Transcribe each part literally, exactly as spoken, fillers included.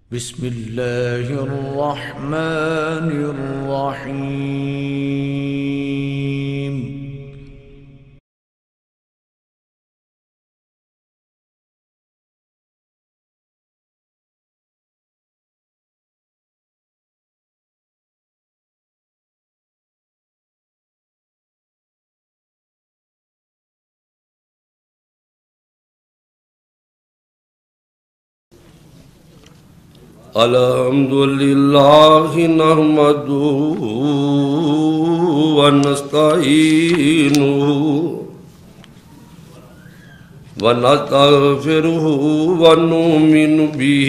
بسم الله الرحمن الرحيم. الحمد لله نحمده ونستعينه ونستغفره ونؤمن به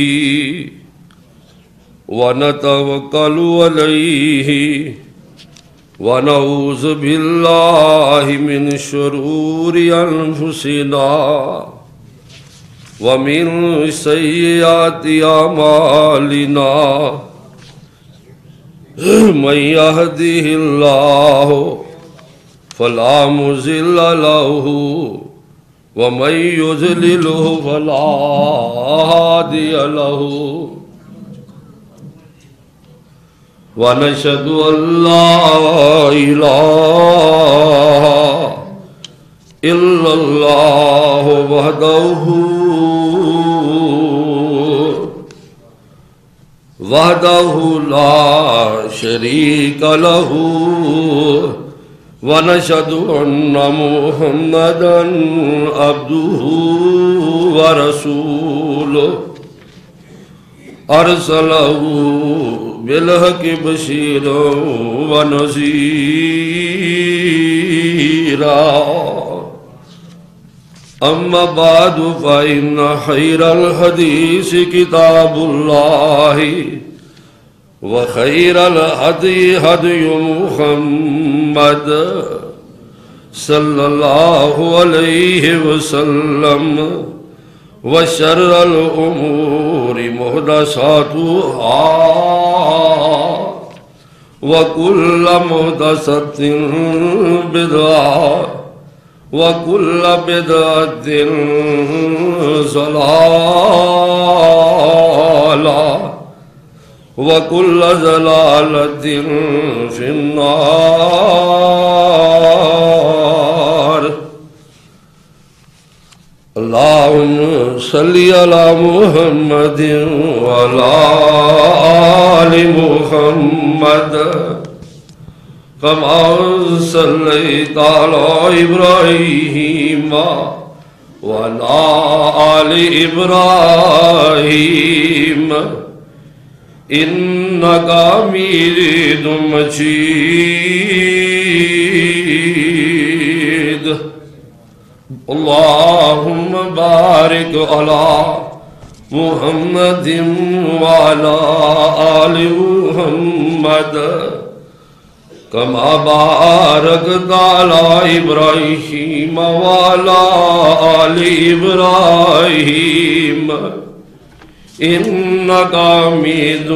ونتوكل عليه ونعوذ بالله من شرور أنفسنا ومن سيئات أعمالنا من يهده الله فلا مضل له ومن يضلله فلا هادي له ونشهد أن لا إله إلا الله وحده وحده لا شريك له ونشهد أن محمدا عبده ورسوله أرسله بالحق بشيرا ونذيرا أما بعد فإن خير الحديث كتاب الله وخير الهدي هدي محمد صلى الله عليه وسلم وشر الأمور محدثاتها وكل محدثة بدعة وَكُلَّ بِدْعَةٍ ضَلَالَةٍ وَكُلَّ ضَلَالَةٍ فِي النَّارِ. اللهم صل على محمد وعلى آل محمد كما صليت على إبراهيم وعلى آل إبراهيم إنك حميد مجيد. اللهم بارك على محمد وعلى آل محمد كما باركت على إبراهيم وعلى آل إبراهيم إنك حميد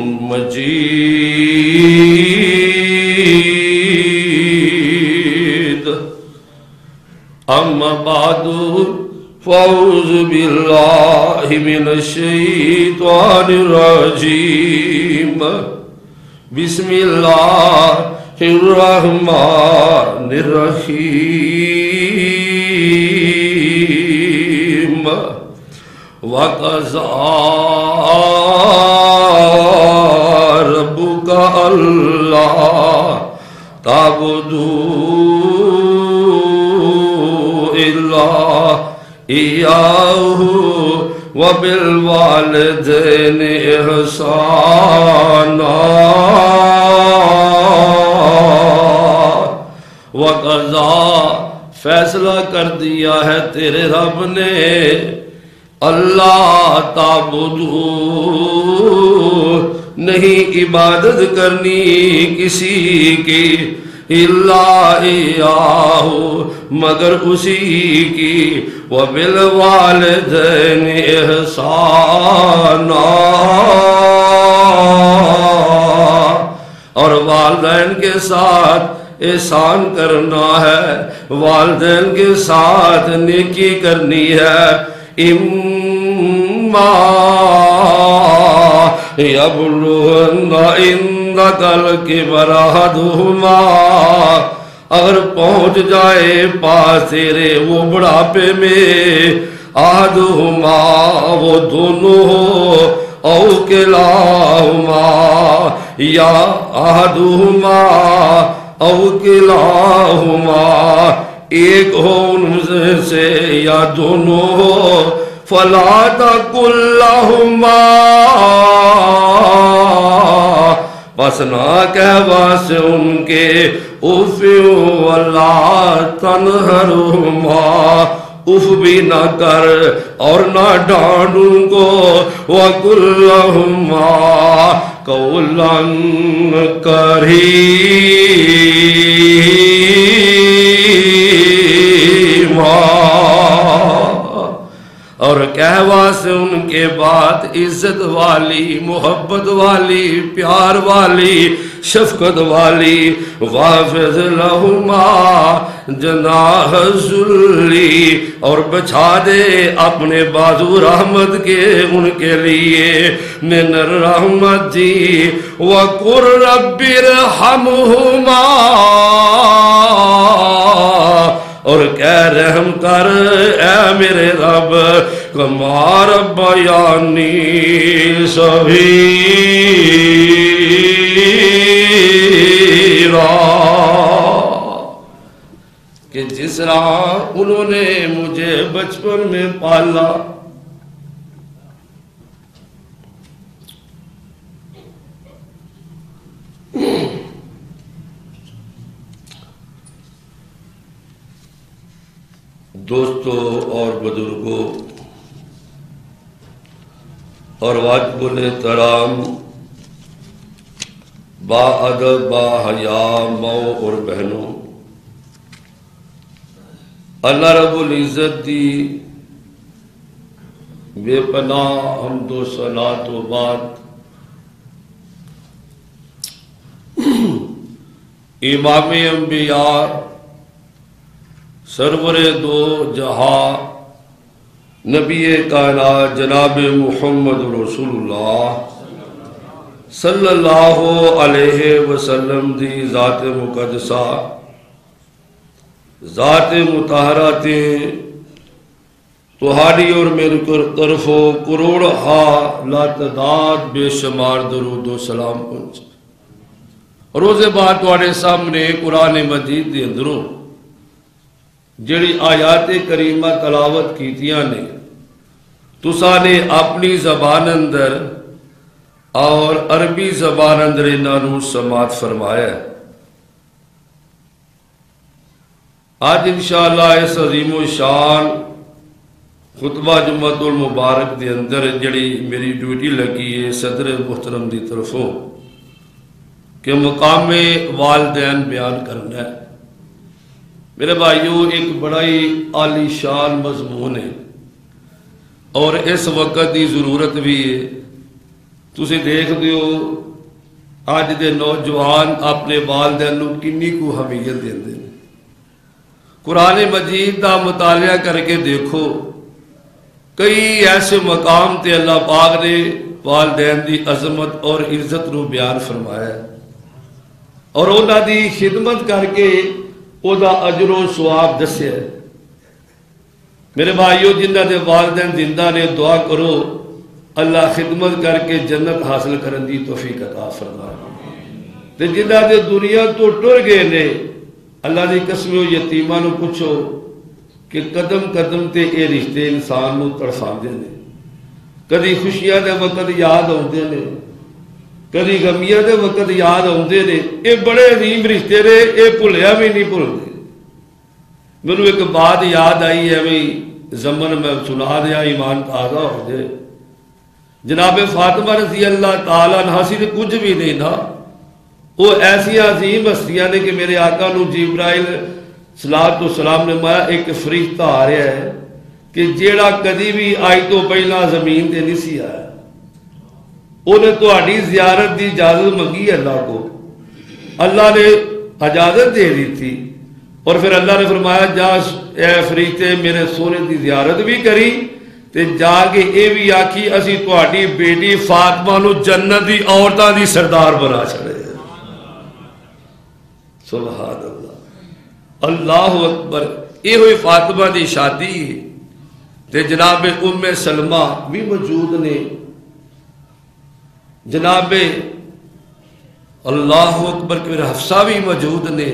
مجيد. أما بعد فأعوذ بالله من الشيطان الرجيم. بسم الله الرحمن الرحيم. وَقَضَىٰ رَبُّكَ أَلَّا تَعْبُدُوا إِلَّا إِيَّاهُ وَبِالْوَالِدَيْنِ إِحْسَانًا. وَقَضَىٰ فیصلہ کر دیا ہے تیرے رب نے اللہ تعبدو نہیں عبادت کرنی کسی کی الا ایاہ مگر اسی کی وبالوالدین احسانا اور والدین کے ساتھ احسان کرنا ہے والدین کے ساتھ نیکی کرنی ہے. اما یبلغن عندک الکبر احدہما، اگر پہنچ جائے پاس تیرے وہ بڑھاپے میں، احدہما وہ دونوں ہو، او کلاہما یا احدہما او کلاہما ایک ہو ان سے یا دونوں ہو، فلا تقل لہما بس نہ کہہ واسے ان کے اف ولا تنہرہما، اف بھی نہ کر اور نہ ڈانڈوں کو، وَقُلْ لَهُمَا قَوْلًا کَرِیمًا، اور کہوا سے ان کے بعد عزت والی، محبت والی، پیار والی، شفقت والی، وَافِضْ لَهُمَا جناح الذُّلِّ، اور بچھا دے اپنے بازو رحمت کے ان کے لیے، من الرحمت، وَقُلْ رَبِّ ارْحَمْهُمَا، اور کہہ رحم کر اے میرے رب، کما ربیانی صغیرا، کہ جس طرح انہوں نے مجھے بچپن میں پالا، دوستوں اور بزرگوں اور واجب الاحترام با ادب با حیا ماؤں اور بہنوں، اللہ رب العزت دی بے پناہ حمد و صلاۃ و بعد، امام انبیاء سرور دو جہاں نبی کائنات جناب محمد رسول اللہ صلی اللہ علیہ وسلم دی ذات مقدسہ، ذات مطہرہ تے تہاڈی اور میرے طرفوں کروڑ ہا لا تعداد بے شمار درود و سلام پہنچ۔ روز بعد تواڈے سامنے قرآن مجید دے اندروں جڑی آیات کریمہ تلاوت کیتیاں نے، تساں نے اپنی زبان اندر اور عربی زبان اندر انہاں نوں سماعت فرمایا ہے۔ آج انشاءاللہ اس عظیم و شان خطبہ جمعۃ المبارک دے اندر جڑی میری ڈیوٹی لگی ہے صدر محترم دی طرفوں کہ مقام والدین بیان کرنا ہے۔ میرے بھائیوں، ایک بڑا ہی عالی شان مضمون ہے اور اس وقت دی ضرورت بھی ہے۔ تسی دیکھ دیو آج دے نوجوان اپنے والدین نوں کنی کو اہمیت دیندے ہیں۔ قرآن مجید دا مطالعہ کر کے دیکھو، کئی ایسے مقام تے اللہ پاک نے والدین دی عظمت اور عزت نو بیان فرمایا ہے، اور انہاں دی خدمت کر کے او دا اجر و ثواب دسیا ہے۔ میرے بھائیو، جنہ دے والدین زندہ نے دعا کرو اللہ خدمت کر کے جنت حاصل کرن دی توفیق عطا فرمائے، تے جنہ دے دنیا تو ٹر گئے نے اللہ دی قسم یتیماں نوں پوچھو کہ قدم قدم تے اے رشتے انسان نوں تڑفاندے نے، کدی خوشیاں دے وقت یاد آؤندے نے، کدی غمیاں دے وقت یاد آؤندے نے۔ اے بڑے عظیم رشتے نے، اے بھلیا بھی نہیں بھلدے۔ مینوں ایک بات یاد آئی ہے، بھی زمن میں سنا دیا ایمان تازہ ہو جائے۔ جناب فاطمہ رضی اللہ تعالیٰ عنہ سی تے کچھ بھی نہیں نا، وہ ایسی عظیم ہستیاں نے کہ میرے آقا نو جبرائیل صلاۃ و سلام نے مایا ایک فرشتہ آ رہا ہے کہ جیڑا کدی بھی آئی تو پہلا زمین تے نہیں سی آیا، انہیں تہاڈی زیارت دی اجازت منگی اللہ کو، اللہ نے اجازت دے دی تھی، اور پھر اللہ نے فرمایا جا اے فرشتے میرے سونے دی زیارت بھی کری تے جا کے اے بھی آکھی اسی تہاڈی بیٹی فاطمہ نو جنت دی عورتاں دی سردار بنا چھڑے. سبحان اللہ اللہ اکبر. یہ ہوئی فاطمہ دی شادی ہے تے جناب ام سلمہ بھی موجود نے, جناب اللہ اکبر کے حفصہ بھی موجود نے,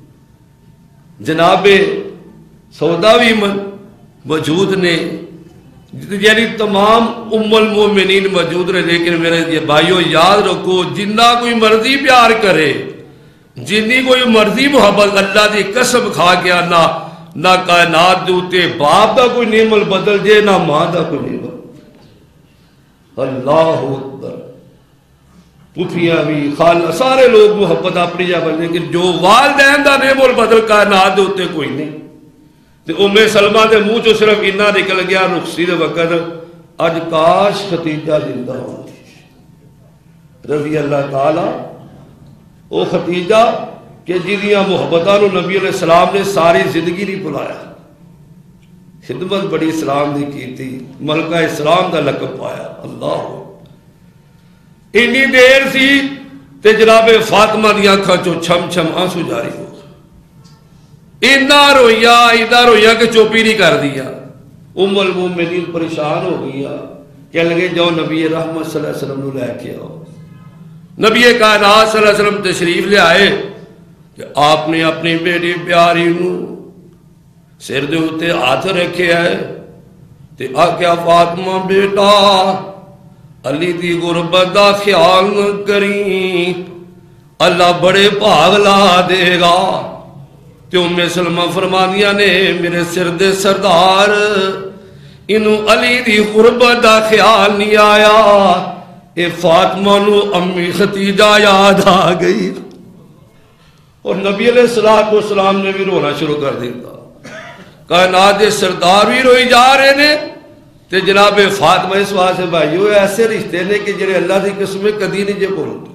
جناب سودا بھی موجود نے, یعنی تمام ام المومنین موجود رہے. لیکن میرے یہ بھائیوں یاد رکھو, جنہ کوئی مرضی پیار کرے, جنی کوئی مرضی محبت, اللہ دی قسم کھا کے آنا نہ کائنات دے اتے باپ دا کوئی نعمت بدل جے نہ ماں دا کوئی نعمت. اللہ اکبر. پھوپھیاں بھی خال سارے لوگ محبت اپنی جگہ, لیکن جو والدین دا نعمت بدل کائنات دے اتے کوئی نہیں. تے ام سلمہ دے منہ چوں صرف اتنا نکل گیا رخصتی دے وقت, اج کاش ختیجہ زندہ ہوندی رضی اللہ تعالی. او ختیجہ کہ جدیاں محبتاں نو نبی علیہ السلام نے ساری زندگی نہیں بلایا, خدمت بڑی اسلام دی کی تھی, ملکہ اسلام دا لقب پایا. اللہ اینی دیر سی تے جناب فاطمہ دی آنکھاں چوں چھم چھم آنسو جاری ہو, اینا رویا اینا رویا کہ چوپی نہیں کر دیا. ام المومنین پریشان ہو گیا, کہنے لگے جاؤ نبی رحمت صلی اللہ علیہ وسلم نو لے کے آؤ. نبی کائنات صلی اللہ علیہ وسلم تشریف لے آئے کہ آپ نے اپنی بیٹی پیاری نو سر دے ہوتے ہاتھ رکھے ہے تے آکھیا فاطمہ بیٹا علی دی غربت دا خیال نہ کریں, اللہ بڑے بھاگ لا دے گا. تے ام سلمہ فرمانیاں نے میرے سر دے سردار انہوں علی دی غربت دا خیال نہیں آیا, اے فاطمہ نو امی ختیجہ یاد آ گئی. اور نبی علیہ السلام نے بھی رونا شروع کر دیتا, کائنات دے سردار بھی روئی جا رہے نے. تے جناب فاطمہ اس واسطے بھائیو ایسے رشتے نے کہ جڑے اللہ دی قسمیں کدی نہیں جے بولتے.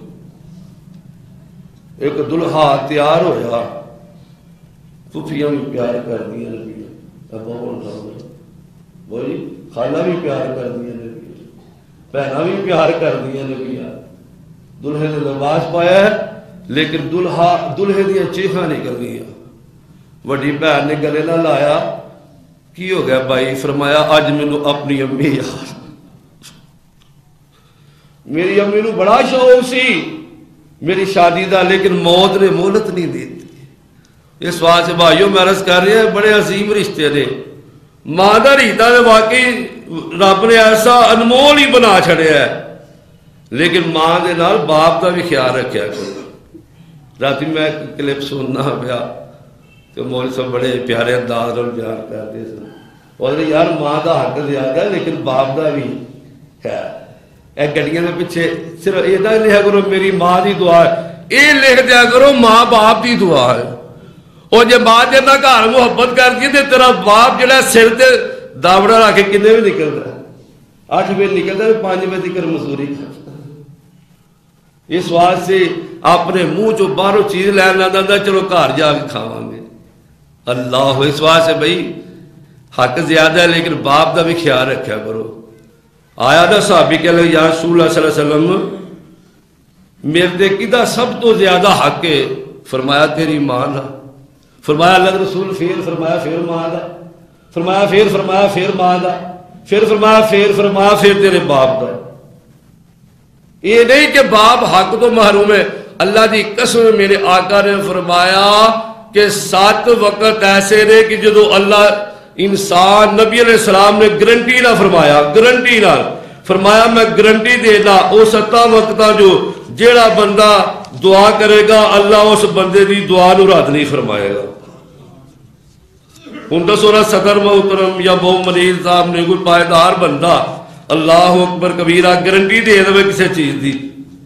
ایک دلہا تیار ہویا, پھوپھیاں بھی پیار کر دیا نبی, ابا بولتا وہی خالہ بھی پیار کر دیا نبی, بہناں بھی پیار کر دیا نبی. دلہے نے لباس پایا ہے لیکن دلہا دلہے دیا چیخاں نکل گیا. وڈی بہن نے گلے نہ لایا, کی ہو گیا بھائی؟ فرمایا اج مینوں اپنی امی یاد, میری امی نو بڑا شوق سی میری شادی دا, لیکن موت نے مہلت نہیں دیتی. اس واسطے بھائیوں میں عرض کر رہے ہیں بڑے عظیم رشتے نے. ماں دا رشتہ نے واقعی رب نے ایسا انمول ہی بنا چھڑیا ہے, لیکن ماں دے نال باپ دا بھی خیال رکھیا کرو. راتی میں کلپ سننا پیا تو مول صاحب بڑے پیارے انداز اور بیان کرتے سن, اور یار ماں دا حق زیادہ ہے لیکن باپ دا بھی ہے. اے گڈیاں دے پیچھے صرف یہ نہ لکھا کرو میری ماں دی دعا ہے, یہ لکھ دیا کرو ماں باپ دی دعا ہے. اور جب ماں جب نہ گھر محبت کر دی تو تیرا باپ جڑا سر تے داوڑا رکھ کے کنے بھی نکلتا ہے, اٹھ بجے نکلتا ہے پانچ بجے تک مزدوری کرتا. اس واسطے اپنے منہ چو باہروں چیز لین نہ دندا چلو گھر جا کے کھاواں گے. اللہ اس واسطے بھائی حق زیادہ ہے لیکن باپ دا بھی خیال رکھیا کرو. آیا نا صحابی کہہ لگے یا رسول اللہ صلی اللہ علیہ وسلم میرے تے کدا سب تو زیادہ حق ہے؟ فرمایا تیری ماں دا. فرمایا اللہ رسول پھر فرمایا پھر ماں دا, فرمایا پھر فرمایا پھر ماں دا, پھر فرمایا پھر فرمایا پھر تیرے باپ دا. یہ نہیں کہ باپ حق تو محروم ہے. اللہ دی قسم میرے آقا نے فرمایا کہ سات وقت ایسے نے کہ جدو اللہ انسان نبی علیہ السلام نے گرنٹی نہ فرمایا, گرنٹی نہ فرمایا میں گرنٹی دینا وہ ستا وقت جو جیڑا بندہ دعا کرے گا اللہ اس بندے دی دعا نو رد نہیں فرمائے گا. ہوں دسو نا صدر محترم یا بہو مریض صاحب نے کوئی پائیدار بندہ اللہ اکبر کبیرہ گرنٹی دے دے کسی چیز دی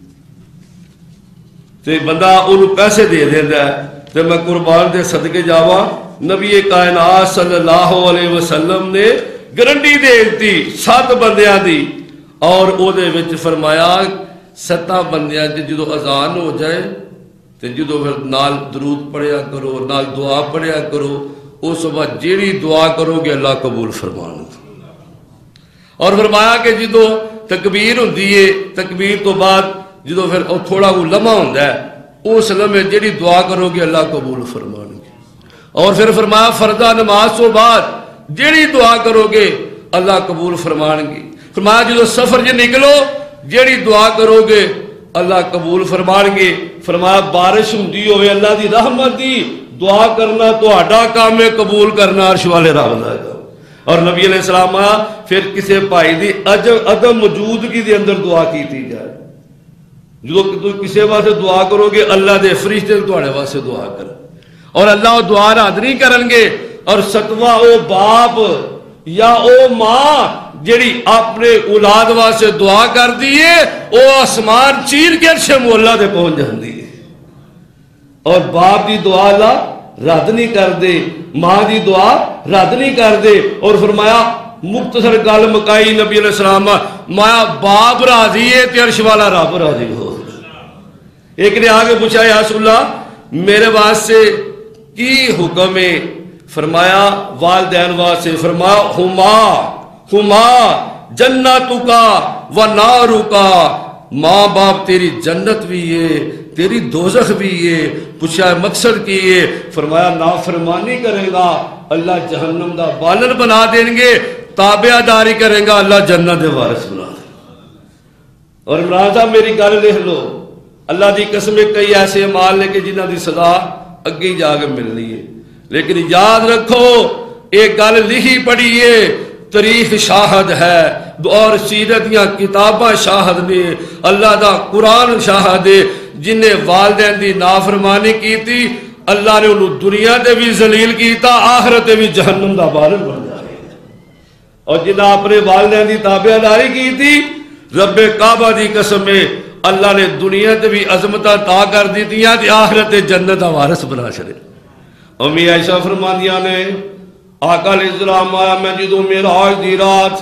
تے بندہ انہوں پیسے دے دینا ہے تے میں قربان دے صدقے جاواں نبی کائنات صلی اللہ علیہ وسلم نے گرنٹی دے دی سات بندیاں دی, اور او دے وچ فرمایا ستاں بندیاں دی جدو اذان ہو جائے تے جدو پھر نال درود پڑھیا کرو, نال دعا پڑھیا کرو, اس وقت جیڑی دعا کرو گے اللہ قبول فرمانا. اور فرمایا کہ جدو تکبیر ہوندی ہے تکبیر تو بعد جدو پھر تھوڑا وہ لمحہ ہوندا ہے اس لمحے جڑی دعا کرو گے اللہ قبول فرمان گے. اور پھر فرمایا فرضہ نماز تو بعد جڑی دعا کرو گے اللہ قبول فرمان گے. فرمایا جدو سفر جے نکلو جڑی دعا کرو گے اللہ قبول فرمان گے. فرمایا بارش ہوندی ہوئے اللہ دی رحمت دی دعا کرنا تہاڈا کام ہے کوبول کرنا عرش والے رب دا کام. اور نبی علیہ السلام پھر کسی بھائی دی عدم موجودگی دے اندر دعا کیتی جائے. جو کسی واسطے دعا کرو گے اللہ دے فرشتے تہاڈے واسطے دعا کرن اور اللہ وہ دعا رد نہیں کرن گے. اور ستواں او باپ یا او ماں جڑی اپنے اولاد واسطے دعا کر دیے او آسمان چیر کے عرش مولا دے پہنچ جاندی ہے. اور باپ دی دعا اللہ رد نہیں کر دے ماں دی دعا رد نہیں کر دے. اور فرمایا مختصر گل مکائی نبی علیہ السلام مایا باپ راضی ہے تے عرش والا رب راضی ہو. ایک نے آگے پوچھا یا رسول اللہ میرے واسطے کی حکم ہے؟ فرمایا والدین واسطے فرمایا ہما ہما جنتکا و نارکا ماں باپ تیری جنت بھی ہے تیری دوزخ بھی ہے. پوچھا مقصد کی ہے؟ فرمایا نافرمانی کرے گا اللہ جہنم دا بالر بنا دیں گے تابعہ داری کرے گا اللہ جنت دے وارث بنا دے. اور عمران صاحب میری گل لکھ لو اللہ دی قسم کئی ایسے اعمال نے کہ جنہ دی سزا اگے جا کے ملنی ہے. لیکن یاد رکھو ایک گل لکھی پڑھی ہے تاریخ شاہد ہے اور سیرت یا کتاباں شاہد نے اللہ دا قرآن شاہد ہے. جن نے والدین دی نافرمانی کی تھی اللہ نے انہوں دنیا دے بھی ذلیل کیتا آخرت بھی جہنم دا بالر بن جائے. اور جنہاں اپنے والدین دی تابعہ داری کی تھی رب کعبہ دی قسم ہے اللہ نے دنیا تے بھی عظمتاں تا کر دی تھی تے آخرت جنت دا وارث بنا چھڑے. امی عائشہ فرماندیاں نے آقا علیہ السلام آیا میں جدوں معراج دی رات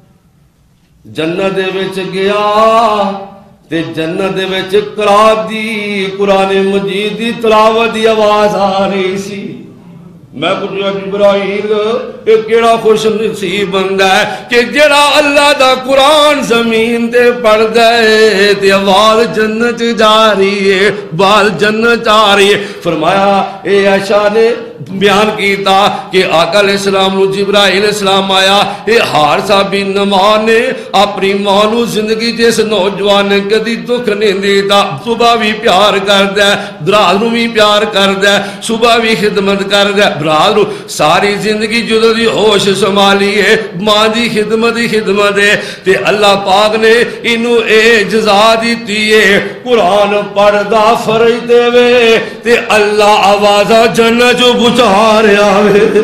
جنت دے وچ گیا تے جنت دے وچ قرات دی قرآن مجید دی تلاوت دی آواز آ رہی سی. میں پوچھا جبرائیل یہ کیڑا خوش نصیب بندہ ہے کہ جڑا اللہ دا قرآن زمین تے پڑھ دے تے آواز جنت جا رہی ہے بال جنت آ رہی ہے. فرمایا اے عائشہ نے بیان کیتا کہ آقا علیہ السلام نو جبرائیل علیہ السلام آیا اے حارثہ بن نعمان نے اپنی ماں نو زندگی جس نوجوان نے کدی دکھ نہیں دیتا صبح بھی پیار کردا ہے درال نو بھی پیار کردا ہے صبح بھی خدمت کردا ہے برال ساری زندگی جدو دی ہوش سنبھالی ہے ماں دی خدمت دی خدمت ہے تے اللہ پاک نے انہوں اے جزا دیتی ہے قرآن پڑھدا فرج دے وے تے اللہ آوازہ جنت جو بچا رہا ہے.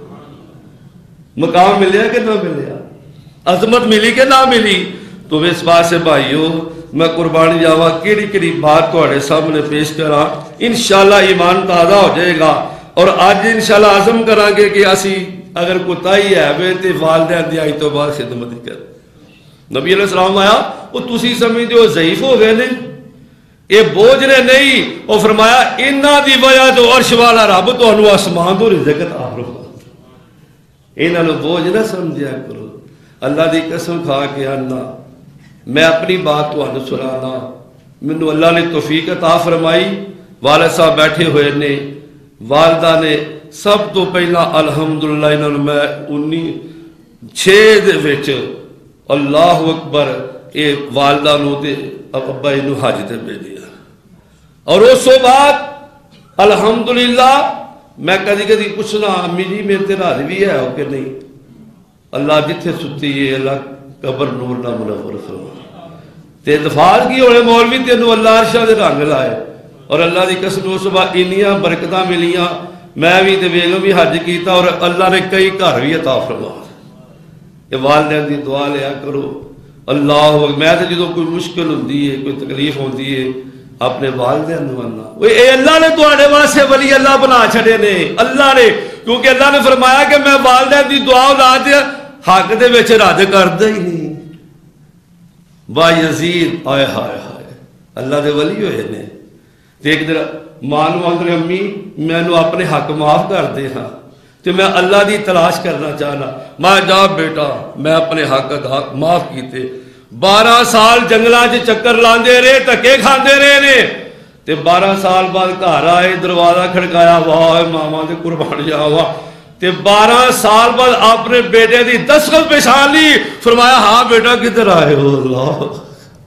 مقام ملیا کہ نہ ملیا عظمت ملی کہ نہ ملی. تو اس بات سے بھائیو میں قربانی جاوا کیڑی کیڑی بات تہاڈے سامنے پیش کراں انشاءاللہ ایمان تازہ ہو جائے گا. اور آج انشاءاللہ عزم کریں گے کہ اسی اگر کوتاہی ہے وے تے والدین دی آئی تو بعد خدمت کر. نبی علیہ السلام آیا وہ تسی سمجھدے ہو ضعیف ہو گئے نے یہ بوجھ نے نہیں. اور فرمایا انہاں دی وجہ تو عرش والا رب تانوں آسمان تو رزق عطا فرمائے. انہاں نوں بوجھ نہ سمجھیا کرو. اللہ دی قسم کھا کے آنا میں اپنی بات تانوں سنانا مینوں اللہ نے توفیق عطا فرمائی. والد صاحب بیٹھے ہوئے نے والدہ نے سب تو پہلا الحمدللہ انہوں نے میں انی چھ دے وچ اللہ اکبر اے والدہ نو تے ابا انہوں حج تے بھیجیا. اور اس کے بعد الحمدللہ میں کدی کدی پوچھنا امی جی میرے تے راضی بھی ہے ہو کہ نہیں. اللہ جتھے ستی ہے اللہ قبر نور نہ منور فرما تے دفار کی ہوئے مولوی تینوں اللہ عرشہ دے رنگ لائے. اور اللہ دی قسم اس صبح انیاں برکتاں ملیاں میں بھی تے بیگم بھی حج کیتا اور اللہ نے کئی گھر بھی عطا فرما. یہ والدین دی دعا لیا کرو. اللہ میں تے جدوں کوئی مشکل ہوندی ہے کوئی تکلیف ہوندی ہے اپنے والدین نو آنا اے اللہ نے تہاڈے واسطے ولی اللہ بنا چھڑے نے. اللہ نے کیونکہ اللہ نے فرمایا کہ میں والدین دی دعا اولاد حق دے وچ رد کردا ہی نہیں. با یزید آئے ہائے ہائے اللہ دے ولی ہوئے نے. ایک دن ماں نو آندے امی مینوں اپنے حق معاف کر دے ہاں تو میں اللہ دی تلاش کرنا چاہنا. میں جا بیٹا میں اپنے حق ادا معاف کیتے. بارہ سال جنگلاں چ چکر لاندے رہے, دھکے کھاندے رہے نے, تے بارہ سال بعد گھر آئے, دروازہ کھڑکایا, واہ ماما دے قربان جاوا. تے بارہ سال بعد اپنے بیٹے دی دستخط پہچان لی. فرمایا ہاں بیٹا کدھر آئے ہو؟ اللہ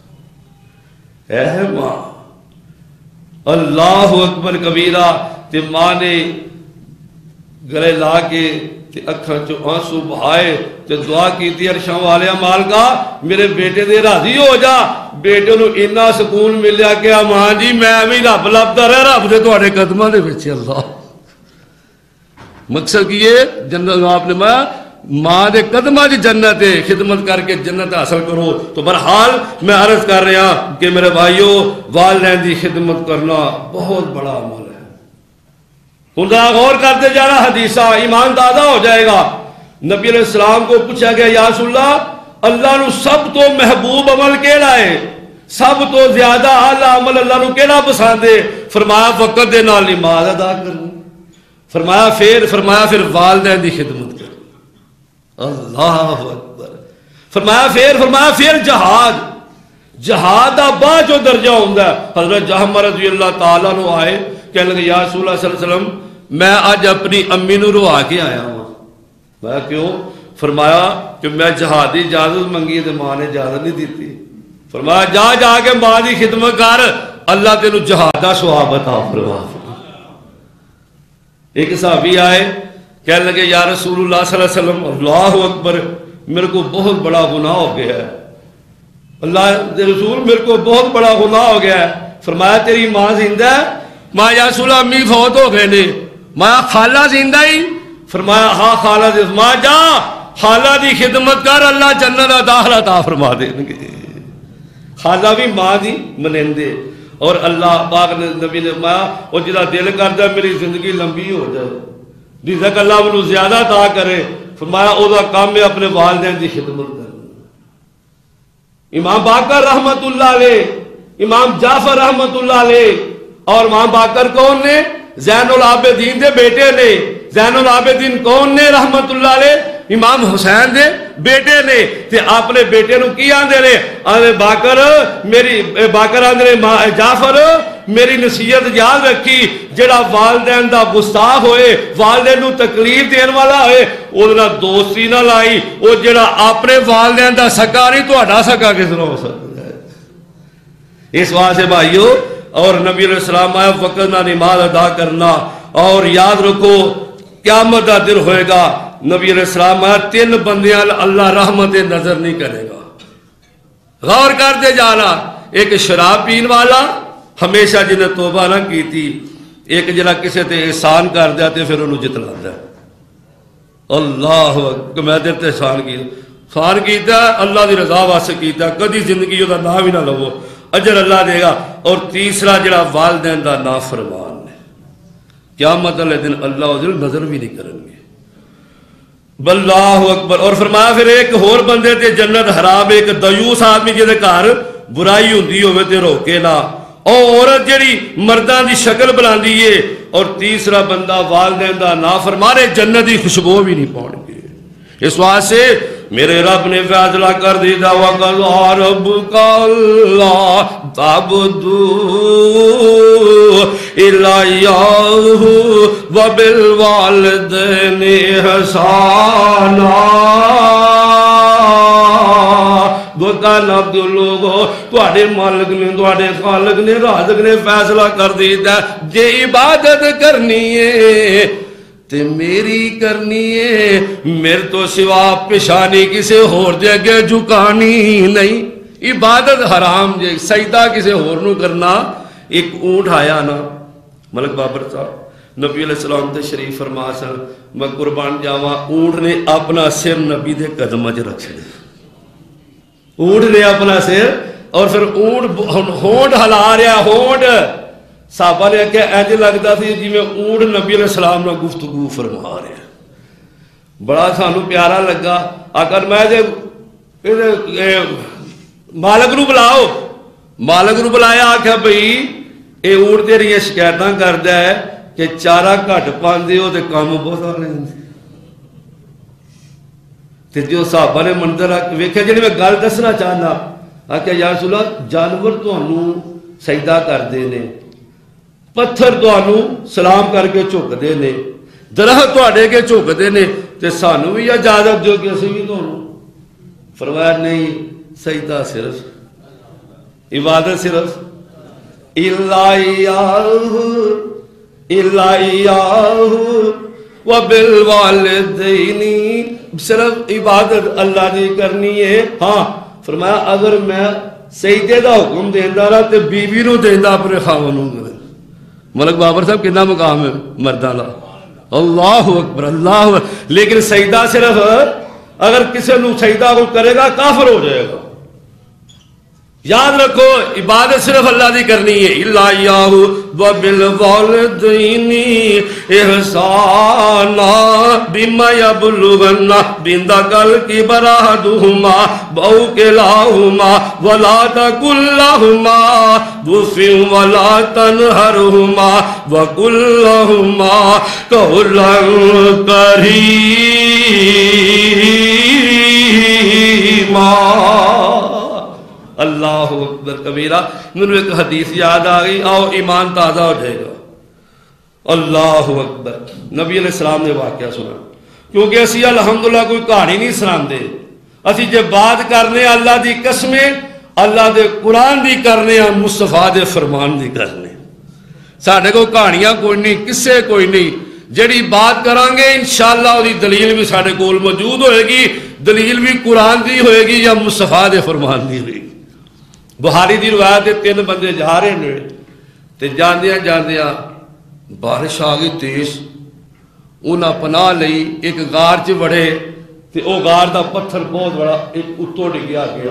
اے ماں, اللہ اکبر کبیرہ. تے ماں نے گلے لا کے تے اکھاں چوں آنسو بہائے تے دعا کیتی, عرشاں والے مالکا میرے بیٹے دے راضی ہو جا. بیٹے نو اتنا سکون ملیا کہ ماں جی میں بھی رب لبدا رہا, رب دے تواڈے قدماں دے وچ. اللہ مقصد کی ہے جنت آپ نے ماں ماں دے قدماں دی جنت ہے, خدمت کر کے جنت حاصل کرو. تو بہرحال میں عرض کر رہا کہ میرے بھائیو والدین دی خدمت کرنا بہت بڑا عمل ہے. ہن ذرا غور کرتے جانا حدیثہ, ایمان دادا ہو جائے گا. نبی علیہ السلام کو پوچھا گیا یا رسول اللہ اللہ نو سب تو محبوب عمل کیڑا ہے, سب تو زیادہ اعلیٰ عمل اللہ نو کیڑا پسند ہے؟ فرمایا وقت دے نال نماز ادا کرنی. فرمایا پھر فرمایا پھر والدین دی خدمت کرنی. اللہ اکبر. فرمایا پھر فرمایا پھر جہاد. جہاد دا بعد جو درجہ ہوندا ہے. حضرت جہمہ رضی اللہ تعالیٰ عنہ آئے, کہنے لگے یا رسول اللہ صلی اللہ علیہ وسلم میں آج اپنی امی نو روا کے آیا ہوں. میں کیوں؟ فرمایا کہ میں جہاد دی اجازت منگی تو ماں نے اجازت نہیں دیتی. فرمایا جا جا کے ماں دی خدمت کر, اللہ تینوں جہاد دا ثواب عطا فرما. ایک صحابی آئے, کہنے لگے یا رسول اللہ صلی اللہ علیہ وسلم اللہ اکبر میرے کو بہت بڑا گناہ ہو گیا ہے, اللہ دے رسول میرے کو بہت بڑا گناہ ہو گیا ہے. فرمایا تیری ماں زندہ ہے؟ ماں یا رسول اللہ امی فوت ہو گئے نے. ماں خالہ زندہ ہی؟ فرمایا ہاں خالہ زندہ. ماں جا خالہ دی خدمت کر, اللہ جنت دا داخلہ عطا فرما دیں گے. خالہ بھی ماں دی منندے. اور اللہ پاک نے نبی نے ماں اور جدا دل کردا میری زندگی لمبی ہو جائے, رزق اللہ منو زیادہ عطا کرے. فرمایا او دا کام ہے اپنے والدین دی خدمت کرنا. امام باقر رحمت اللہ علیہ, امام جعفر رحمت اللہ علیہ. اور امام باقر کون نے؟ زین العابدین دے بیٹے نے. زین العابدین کون نے رحمت اللہ علیہ؟ امام حسین دے بیٹے نے. تے اپنے بیٹے نو کی آندے نے؟ آندے باقر میری باقر آندے نے جعفر میری نصیحت یاد رکھی, جڑا والدین دا گستاخ ہوئے, والدین نو تکلیف دین والا ہوئے, او نال دوستی نہ لائی. او جڑا اپنے والدین دا سکا نہیں تہاڈا سکا کس طرح ہو سکتا ہے؟ اس واسطے بھائیو اور نبی علیہ السلام آیا وقت نہ نماز ادا کرنا. اور یاد رکھو قیامت دا دن ہوئے گا, نبی علیہ السلام آیا تین بندیاں اللہ رحمت نظر نہیں کرے گا. غور کرتے جانا. ایک شراب پین والا ہمیشہ جنہیں توبہ نہ کی تھی, ایک جنہ کسے تے احسان کر دیا تے پھر انہوں جتلا دیا. اللہ کہ میں دیر تے احسان کی احسان کیتا اللہ دی رضا واسطے کیتا, کدی زندگی دا نام ہی نہ لو, اجر اللہ دے گا. اور تیسرا جڑا والدین دا نافرمان ہے, قیامت والے دن اللہ عزل نظر بھی نہیں کریں گے. اللہ اکبر. اور فرمایا پھر ایک اور بندے تے جنت حرام, ایک دیوس آدمی جے دے گھر برائی ہوندی ہوے تے روکے نہ, اور عورت جڑی مرداں دی شکل بلاندی ہے, اور تیسرا بندہ والدین دا نافرمان ہے, جنت دی خوشبو بھی نہیں پاؤں گے. اس واسطے میرے رب نے فیصلہ کر دی دا وَقَلَّا رَبُّكَ اللَّهُ تَعْبُدُوا إِلَّا إِيَّاهُ وَبِالْوَالِدَيْنِ إِحْسَانًا. بکان عبد لوگو تواڈے مالک نے تواڈے خالق نے رازق نے فیصلہ کر دیتا جے عبادت کرنی ہے تے میری کرنی ہے, میرے تو سوا پیشانی کسے ہور دے اگے جھکانی نہیں. عبادت حرام جے, سجدہ کسے ہور نو کرنا. ایک اونٹ آیا نا ملک بابر صاحب, نبی علیہ السلام تے شریف فرما سن میں قربان جاواں, اونٹ نے اپنا سر نبی دے قدم وچ رکھ چھڑیا. اونٹ نے اپنا سر, اور پھر اونٹ ہونٹ ہلا رہا, ہونٹ صحابہ نے کہا ایجے لگتا تھی جی میں اونٹ نبی علیہ السلام نے گفتگو فرما رہے ہیں. بڑا سانو پیارا لگا. آکر میں جے مالک نو بلاؤ, مالک نو بلایا, آکھا بھئی اے اونٹ تیری شکایتاں کردا ہے کہ چارہ گھٹ پاندے ہو تے کام بہت آ رہے ہیں. تے جو صحابہ نے منظر ویکھیا جڑی میں گل دسنا چاہنا آکھیا یا رسول اللہ جانور تانوں سجدہ کردے نے پتھر تانوں سلام کر کے جھکدے نے درخت تواڈے کے جھکدے نے تے سانوں بھی اجازت دیو کہ اسی بھی تانوں فرمایا نہیں سجدہ صرف عبادت صرف الایہ الایہ وبالوالدین صرف عبادت اللہ دی کرنی ہے. ہاں فرمایا اگر میں سجدے دا حکم دیندا رہا تے بیوی نو دیندا اپنے خاوند نو. ملک بابر صاحب کتنا مقام ہے مرداں دا اللہ اکبر اللہ اکبر. لیکن سجدہ صرف اگر کسی نو سجدہ کو کرے گا کافر ہو جائے گا. یاد رکھو عبادت صرف اللہ دی کرنی ہے. الایہ وبالوالدین احسانا بما یبلغن عندک الکبر احدہما او کلاہما ولا تقل لہما اف ولا تنہرہما وقل لہما قولا کریما. اللہ اکبر کبیرہ. مجھے ایک حدیث یاد آ گئی, آؤ ایمان تازہ ہو جائے گا. اللہ اکبر. نبی علیہ السلام نے واقعہ سنا, کیونکہ اسی الحمدللہ کوئی کہانی نہیں سناندے. اسی جے بات کرنے اللہ دی قسمیں اللہ دے قرآن دی کرنے مصطفیٰ دے فرمان دی کرنے. ساڈے کو کہانیاں کوئی نہیں, قصے کوئی نہیں. جڑی بات کریں گے انشاءاللہ وہی دلیل بھی ساڈے کول موجود ہوئے گی. دلیل بھی قرآن دی ہوئے گی یا مصطفیٰ دے فرمان دی ہوئے گی. بخاری دی روایت ہے تین بندے جا رہے ہیں تے جاندیاں جاندیاں بارش آ گئی تیز. انہاں پناہ لئی ایک غار چ وڑے تے او غار دا پتھر بہت بڑا ایک اتوں ڈگیا گیا.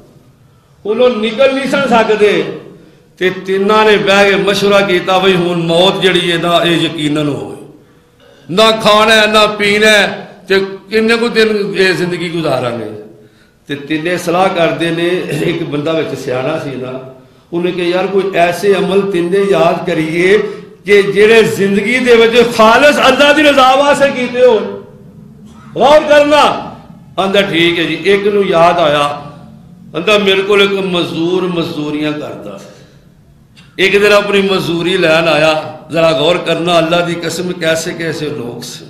انہوں نکل نہیں سن سکتے تے تیناں نے بہ کے مشورہ کیتا بھئی ہن موت جڑی ہے نا اے یقیناً ہوئے, نہ کھانا ہے نہ پینا ہے تے کنے کو دن اے زندگی گزارا گے. تے تینے صلاح کردے نے, ایک بندہ وچ سیانا سی نا, انہیں کہ یار کوئی ایسے عمل تینے یاد کریے کہ جڑے زندگی دے وجہ خالص اللہ دی رضا واسطے کیتے ہو. غور کرنا. آندا ٹھیک ہے جی. ایک نو یاد آیا, آندا میرے کو ایک مزدور مزدوریاں کرتا, ایک دن اپنی مزدوری لین آیا. ذرا غور کرنا اللہ دی قسم کیسے کیسے لوگ سے.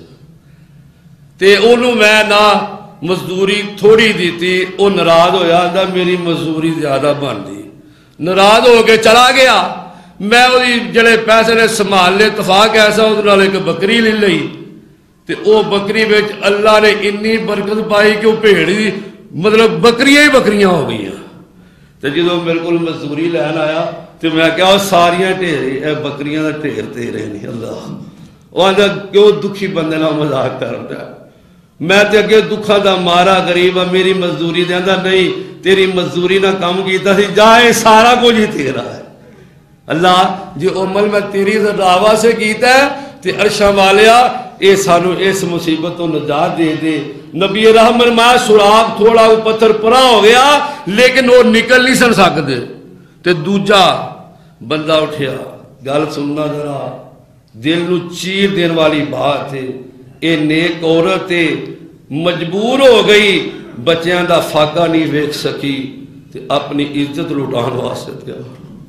تے انہوں میں نہ مزدوری تھوڑی دیتی, وہ ناراض ہویا, آندا میری مزدوری زیادہ بن دی. ناراض ہو کے چلا گیا. میں وہی جڑے پیسے نے سنبھال لے, اتفاق ایسا اس نال ایک بکری لے لئی تے او بکری وچ اللہ نے انی برکت پائی کہ وہ بھیڑ دی مطلب بکریاں ہی بکریاں ہو گئی. تے جدوں میرے کول مزدوری لین آیا تے میں کہا ساریاں ڈھیرے اے بکریاں دا ڈھیر تیرے نہیں. اللہ وہ آندا کیوں دکھی بندے نال مذاق کردا, میں تے اگے دکھاں دا مارا غریب ہے, میری مزدوری دے. آندا نہیں تیری مزدوری نہ کم کیتا سی, جائے سارا کچھ ہی تیرا ہے. اللہ جی عمل میں تیری دعویٰ سے کیتا ہے تے عرشاں والیا اے سانو اس مصیبت تو نجات دے دے. نبی رحمت فرمایا سراغ تھوڑا وہ پتھر پرا ہو گیا لیکن وہ نکل نہیں سن سکتے. تے دوجا بندہ اٹھیا, گل سننا ذرا, دل نو چیر دین والی بات ہے. اے نیک عورت مجبور ہو گئی, بچیاں دا فاقہ نہیں ویکھ سکی تے اپنی عزت لٹان واسطے گیا.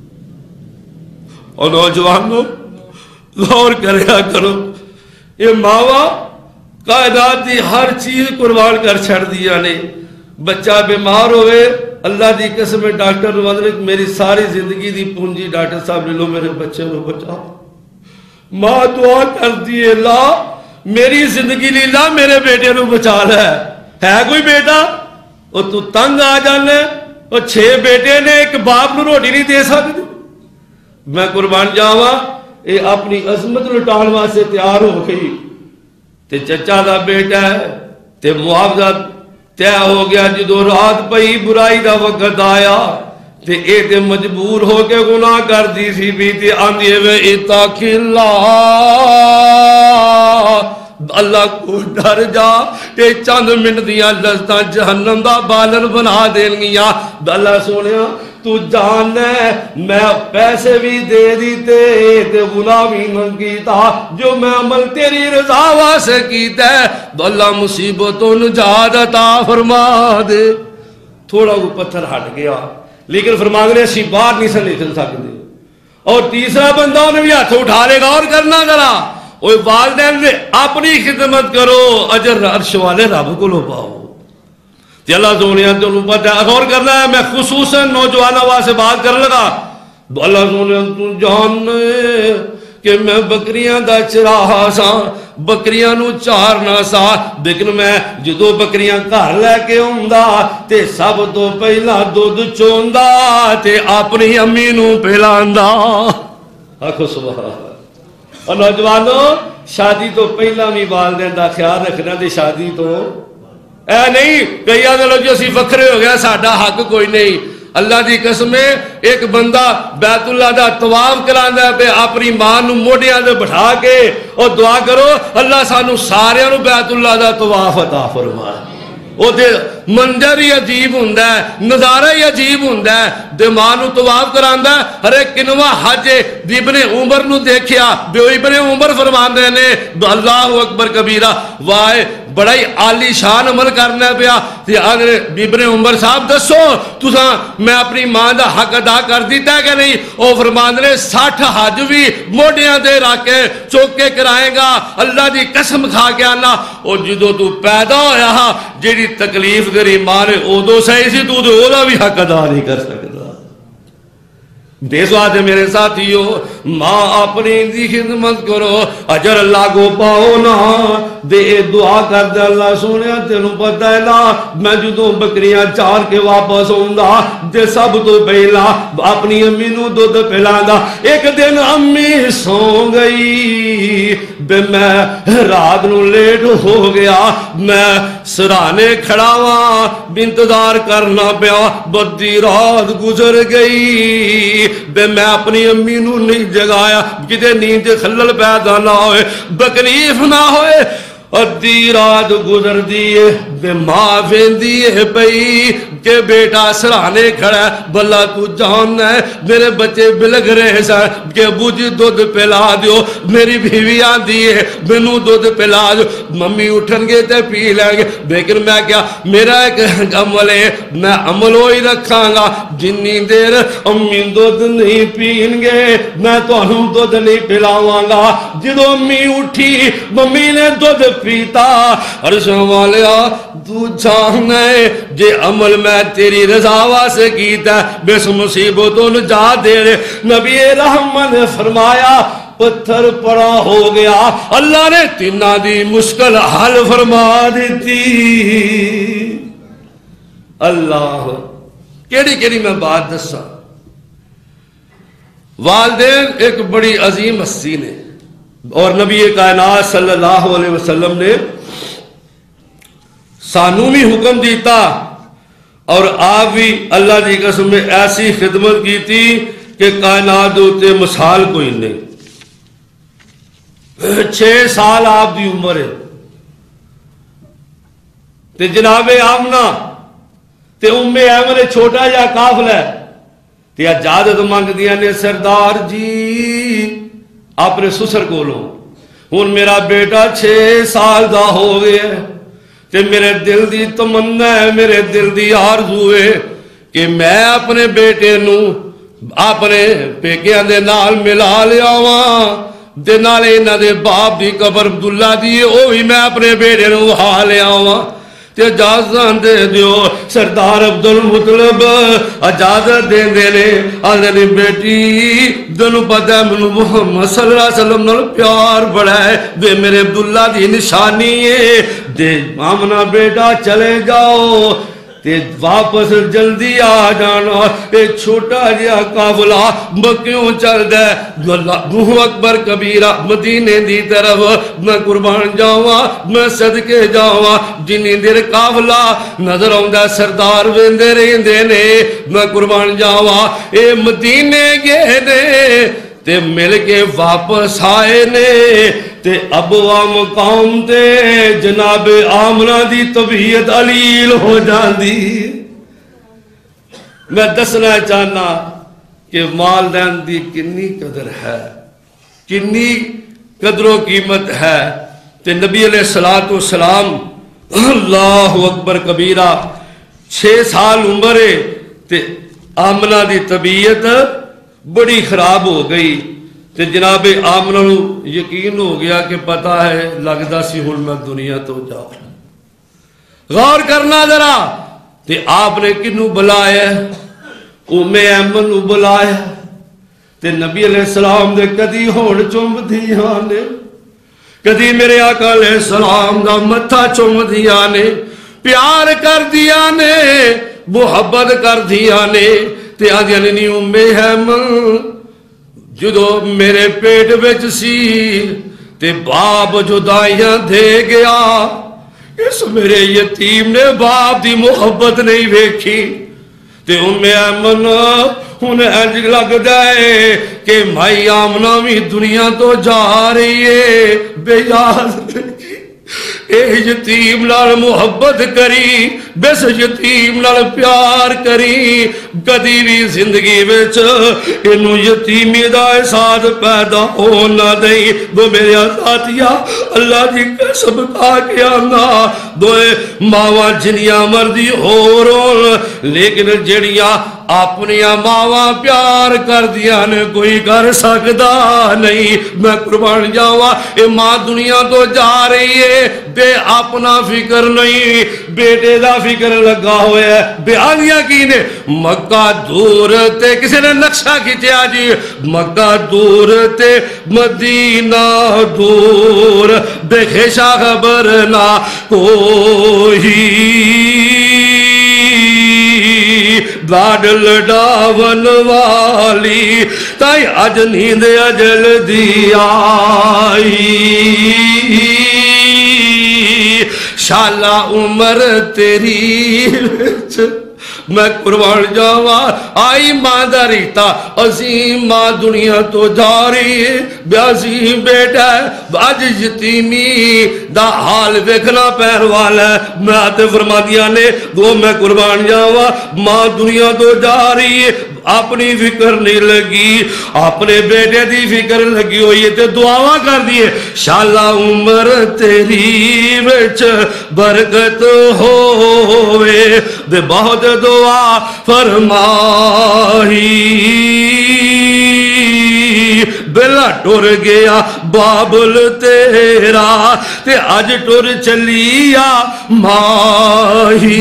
اور نوجوانوں غور کریا کرو, یہ ماوا کائنات دی ہر چیز قربان کر چھڑ دیا نے. بچہ بیمار ہوئے, اللہ دی قسم ڈاکٹر نے میری ساری زندگی دی پونجی ڈاکٹر صاحب لے لو, میرے بچے کو بچاؤ. ماں دعا کر دیے لا میری زندگی لی, لا میرے بیٹے نو بچا لے. ہے کوئی بیٹا وہ تو تنگ آ جانے, وہ چھ بیٹے نے ایک باپ نو روٹی نہیں دے سکتے. میں قربان جاوا اے اپنی عظمت لٹان واسطے تیار ہو گئی تے چچا دا بیٹا ہے تے معاوضہ طے ہو گیا. جدو رات پئی برائی دا وقت آیا تے اے تے مجبور ہو کے گناہ کر دی سی بھی تے آندھی وے اتق اللہ, اللہ کو ڈر جا تے چند منٹ دیاں لذتاں جہنم دا بالن بنا دین گیاں. اللہ سونیا تو جان ہے میں پیسے بھی دے دیتے تے غلامی منگیتا جو میں عمل تیری رضا واسے کیتا ہے تو اللہ مصیبتوں نجات عطا فرما دے. تھوڑا وہ پتھر ہٹ گیا لیکن فرما دے اسی باہر نہیں سے نکل سکتے. اور تیسرا بندہ انہیں بھی ہاتھ اٹھا لے گا اور کرنا ذرا اوے والدین نے اپنی خدمت کرو اجر عرش والے رب کو لو پاؤ. تے اللہ سونے تو پتہ ہے غور کرنا ہے. میں خصوصاً نوجوانوں واسطے بات کر لگا. اللہ سونے تو جان کہ میں بکریاں دا چراہا سا بکریاں نو چارنا سا لیکن میں جدو بکریاں گھر لے کے آندا تے سب تو پہلا دودھ چوندا تے اپنی امی نو پلاندا. آکھو سبحان اللہ. اور نوجوانوں شادی تو پہلا بھی والدین دا خیال رکھنا تے شادی تو اے نہیں کئی آدھے لوگ جو اسی وکھرے ہو گیا ساڈا حق کوئی نہیں. اللہ دی قسم ایک بندہ بیت اللہ دا طواف کراندا پہ اپنی ماں نو موڈیاں تے بٹھا کے اور دعا کرو اللہ سانو سارے نو بیت اللہ دا طواف عطا فرمائے. وہ دے منظر ہی عجیب ہوندا ہے نظارہ ہی عجیب ہوندا ہے. دے ماں نو طواف کراندا ہر کنواں حج ابن عمر نو دیکھیا بے ابن عمر فرماندے نے اللہ اکبر کبیرہ واہ بڑا ہی عالی شان عمل کرنا پیا. ابن عمر صاحب دسو تساں میں اپنی ماں دا حق ادا کر دیتا ہے کہ نہیں. او فرماندے نے ساٹھ حج بھی موڈیاں دے رکھ کے چوک کے کرائے گا اللہ دی قسم کھا کے آنا. او جدو تو پیدا ہویا جیڑی تکلیف تیری ماں نے ادو سہی سی تو اودا بھی حق ادا نہیں کر سکتا. دیسو آتے میرے ساتھیو ماں اپنی دی خدمت کرو اجر اللہ کو پاؤ نا دے دعا کر دے اللہ سونے تینوں پتہ ہے نا میں جدوں بکریاں چار کے واپس ہوندا دے سب تو پہلا اپنی امی نو دودھ پلاندا. ایک دن امی سو گئی بے میں رات نو لیٹ ہو گیا میں سرانے کھڑا ہاں انتظار کرنا پیا بدی رات گزر گئی بے میں اپنی امی نو نہیں جگایا کدے نیند خلل پیدا نہ ہوئے بکریف نہ ہوئے. ادھی رات گزر دیئے بے ماں ویندیے پئی کہ بیٹا سرانے کھڑا ہے بلا تو جاننا ہے میرے بچے بلگ رہے سا کہ بوجھ دودھ پلا دیو. میری بیوی آندی ہے مینوں دودھ پلا دیو. ممی اٹھن گے تے پی لیں گے لیکن میں کیا میرا ایک عمل ہے میں عمل ہوئی رکھاں گا جنی دیر امی دودھ نہیں پین گے میں تو انہوں دودھ نہیں پلاواں گا. جدو امی اٹھی ممی نے دودھ پیتا عرش والیا تو جانے جے عمل میں تیری رضا واسے کیتا بس مصیبتوں نجات دے رہے. نبی رحمت نے فرمایا پتھر پڑا ہو گیا اللہ نے تینہ دی مشکل حل فرما دیتی. اللہ کیڑی کیڑی میں بات دسا. والدین ایک بڑی عظیم ہستی نے اور نبی کائنات صلی اللہ علیہ وسلم نے سانو بھی حکم دیتا اور آپ بھی اللہ کی قسم میں ایسی خدمت کی تھی کہ کائنات ہوتے مثال کوئی نہیں. چھ سال آپ دی عمر ہے تے جناب آمنہ تے ام ایمن چھوٹا جا قافلہ ہے تے اجازت مانگ دیا نے سردار جی اپنے سسر کو لو ہن میرا بیٹا چھ سال دا ہو گیا تے میرے دل دی تمنا ہے میرے دل دی آرزو ہے کہ میں اپنے بیٹے نو اپنے پیکیاں دے نال ملا لیا ہاں دے نالے انہاں دے باپ دی قبر عبداللہ دی او ہی میں اپنے بیٹے نو وہا لیا ہاں تے اجازت دے دیو. سردار عبدالمطلب اجازت دے دے لے آدھے بیٹی دنو پتہ منو محمد صلی اللہ علیہ وسلم نال پیار بڑا ہے دے میرے عبداللہ دی نشانی ہے دے آمنہ بیٹا چلے جاؤ تے واپس جلدی آ جانا. اے چھوٹا جہا قافلہ مکیوں چل دے اللہ اکبر کبیرہ مدینے دی طرف میں قربان جاواں میں صدقے جاواں جنی دیر قافلہ نظر آوندا سردار ویندے رہندے نے میں قربان جاواں اے مدینے گئے نے تے مل کے واپس آئے نے تے ابوا مقام تے جناب آمنہ دی طبیعت علیل ہو جاندی. میں دسنا چاہنا کہ والدین دی کنی قدر ہے، کنی قدر و قیمت ہے۔ تے نبی علیہ الصلوۃ والسلام اللہ اکبر کبیرہ چھ سال عمر ہے تے آمنہ دی طبیعت بڑی خراب ہو گئی تے جناب آمنہ نو یقین ہو گیا کہ پتہ ہے لگدا سی ہن میں دنیا تو جا۔ غور کرنا ذرا، تے آپ نے کنوں بلایا؟ ام ایمن نو بلایا تے نبی علیہ السلام دے کدی ہون چوم دیاں نے، کدی میرے آقا علیہ السلام دا متھا چوم دیاں نے، پیار کر دیا نے، محبت کر دیا نے۔ تے آدھیا نے نہیں ام ایمن جدو میرے پیٹ وچ سی تے باپ جدائیاں دے گیا، اس میرے یتیم نے باپ دی محبت نہیں ویکھی۔ تے ام ایمن ہن انج لگ جائے کہ مائی آمنہ بھی دنیا تو جا رہی ہے، بے یاد اے یتیم نال محبت کری، بس یتیم نال پیار کری، کدی بھی زندگی وچ اینو یتیمی دا احساس پیدا ہونا دئی۔ دو میرے ساتھیا اللہ دی قسم کھا کے آنا، دوئے ماواں جنیاں مرضی ہو رون لیکن جڑیاں اپنیاں ماواں پیار کر دیا نے کوئی کر سکتا نہیں۔ میں قربان جاواں اے ماں دنیا تو جا رہی ہے، بے اپنا فکر نہیں، بیٹے دا فکر لگا ہوئے ہے۔ بیانیاں کی نے مکہ دور تے کسی نے نقشہ کھچیا جی، مکہ دور تے مدینہ دور، بے خیشہ خبر نہ کوئی، لاڈل ڈاون والی تائی اج نیند اجل دی آئی، شالا عمر تیری میں قربان جاواں آئی ماں دا ریتا عظیم ماں دنیا تو جا رہی ہے، بیازی بیٹا ہے باج یتیمی دا حال ویکھنا پیر والا ہے۔ میں آتے فرما دیا نے دو میں قربان جاواں ماں دنیا تو جا رہی ہے، اپنی فکر نہیں لگی، اپنے بیٹے دی فکر لگی ہوئی ہے تے دعاواں کر دیئے، شالا عمر تیری وچ برکت ہوئے، دے بہت دعا فرمائی، بلا ٹر گیا بابل تیرا تے اج ٹر چلیا ماہی،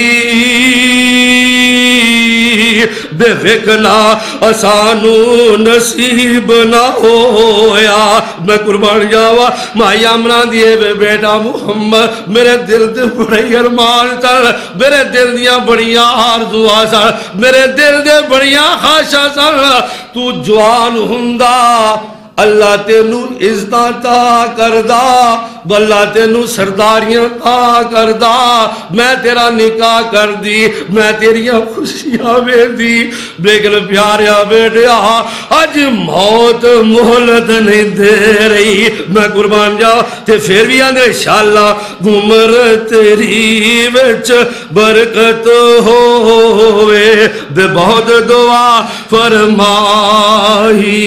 بے وکنا اسانو نصیب نہ ہویا۔ میں قربان جاوا مائی آمنہ دیئے بے بیٹا محمد میرے دل دے بڑی ارمان چل، میرے دل دیاں بڑیاں آرزوآں سر، میرے دل دے بڑیاں خواہشاں سر، تو جوان ہندا اللہ تینو عزتاں تا کردا، اللہ تینو سرداریاں تا کردا، میں تیرا نکاح کر دی، میں تیریاں خوشیاں میں دی، لیکن پیاریا بیٹیا آج موت مہلت نہیں دے رہی۔ میں قربان جاؤ تے پھر بھی آنے شاءاللہ عمر تیری وچ برکت ہوئے، دے بہت دعا فرمائی،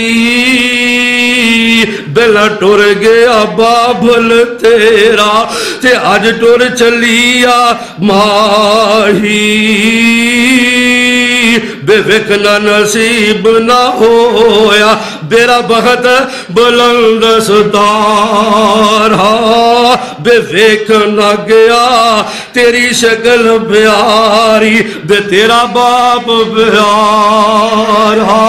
بلا ٹر گیا بابل تیرا تے اج ٹر چلیا ماہی، بے وکنا نصیب نہ ہویا، میرا بہت بلند ستارہ، بے وکنا گیا تیری شکل پیاری، بے تیرا باپ پیارا،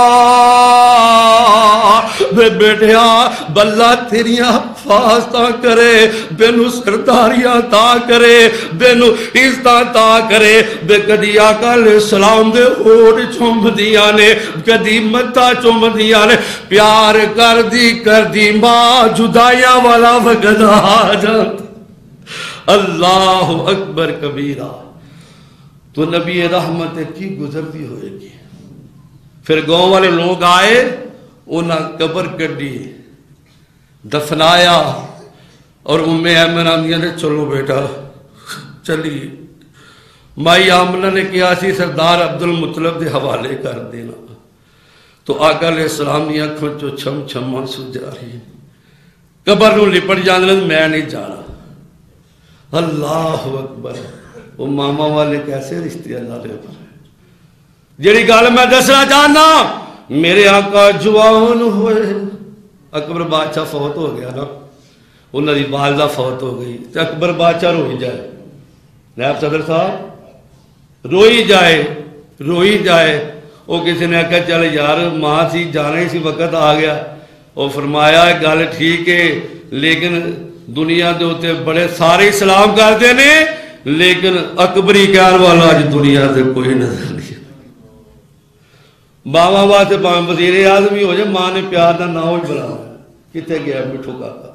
بے بیٹیا بلہ تیریاں فاستہ کرے، بینو سرداریاں تا کرے، بینو عزتاں تا کرے، بے کدی آقا علیہ السلام دے ہوڑ چوم دیا نے، کدی متہ چوم دیا نے، پیار کر دی کر دی ماں جدائیاں والا وقت آ جاتا۔ اللہ اکبر کبیرہ، تو نبی رحمت کی گزرتی ہوئے گی۔ پھر گاؤں والے لوگ آئے، انہاں قبر کڈی دفنایا، اور ام ایمن آندیاں نے چلو بیٹا چلی، مائی آمنہ نے کیا سی سردار عبد المطلب دے حوالے کر دینا، تو آقا علیہ السلام دی اکھوں چو چھم چھم آنسو جا رہی، قبر نو لپٹ جاندے میں نہیں جانا۔ اللہ اکبر، وہ ماما والے کیسے رشتے اللہ دے اوپر، جڑی گل میں دسنا چاہنا، میرے آقا جوان ہوئے، اکبر بادشاہ فوت ہو گیا نا، انہوں نے والدہ فوت ہو گئی، تو اکبر بادشاہ روئی جائے، نائب صدر صاحب روئی جائے روئی جائے وہ کسی نے کہا چل یار ماں سی جانے سی وقت آ گیا، وہ فرمایا گل ٹھیک ہے لیکن دنیا دے ہوتے بڑے سارے سلام کرتے نے، لیکن اکبری کہر والا آج دنیا سے کوئی نظر نہیں۔ باوا واسطے پاویں وزیر اعظم ہی ہو جائے، ماں نے پیار کا نام ہی بنا کتنے گیا مٹھو کاکا۔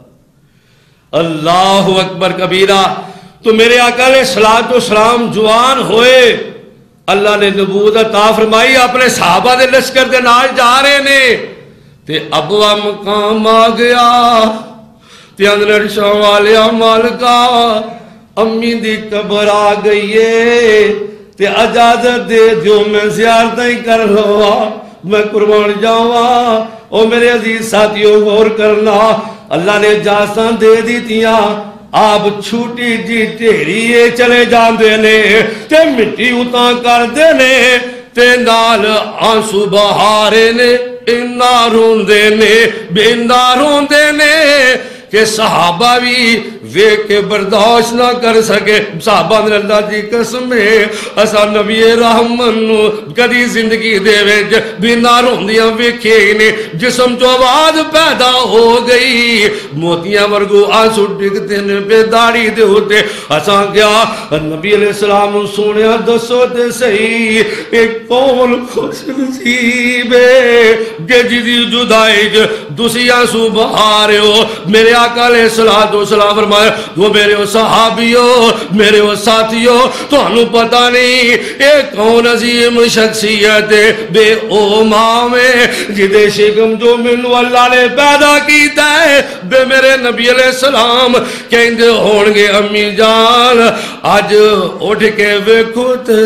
اللہ اکبر کبیرہ۔ تو میرے آقا علیہ الصلوۃ والسلام جوان ہوئے، اللہ نے نبوت عطا فرمائی، اپنے صحابہ دے لشکر دے نال جا رہے نے، تے ابوا مقام آ گیا، تے اندر شاہ والیا مالکا امی دی قبر آ گئی ہے، تے اجازت دے دیو میں زیارتیں ہی کر لوا، میں قربان جاواں۔ او میرے عزیز ساتھیوں غور کرنا، اللہ نے اجازتاں دے دی تیاں، آپ چھوٹی جی ٹھیریے چلے جاندے نے، تے مٹی اتاں کر دے نے، تے نال آنسو بہارے نے، انا روندے نے، بینا روندے نے، کہ صحابہ بھی ویک کے برداشت نہ کر سکے۔ صحابہ نے اللہ دی قسم ہے اسا نبی رحمت نو کدی زندگی دے وچ بنا روندیاں ویکھے نے، جسم جو آواز پیدا ہو گئی، موتیاں ورگو آنسو ڈگتے نے بے داڑھی دے ہوتے۔ اسا کیا نبی علیہ السلام سونیا دسو تے صحیح ایک کون خوش نصیب ہے کہ جدی جدائی دوسری آنسو بہا رہے ہو۔ میرے آقا علیہ السلام فرمایا وہ میرے وہ صحابیوں، میرے وہ ساتھیوں، تو انہوں پتہ نہیں ایک کون عظیم شخصیت ہے بے اومام ہے جدے شکم جو منو اللہ نے پیدا کیتا ہے، بے میرے نبی علیہ السلام کہندے ہونگے امی جان آج اٹھ کے ویکھو تے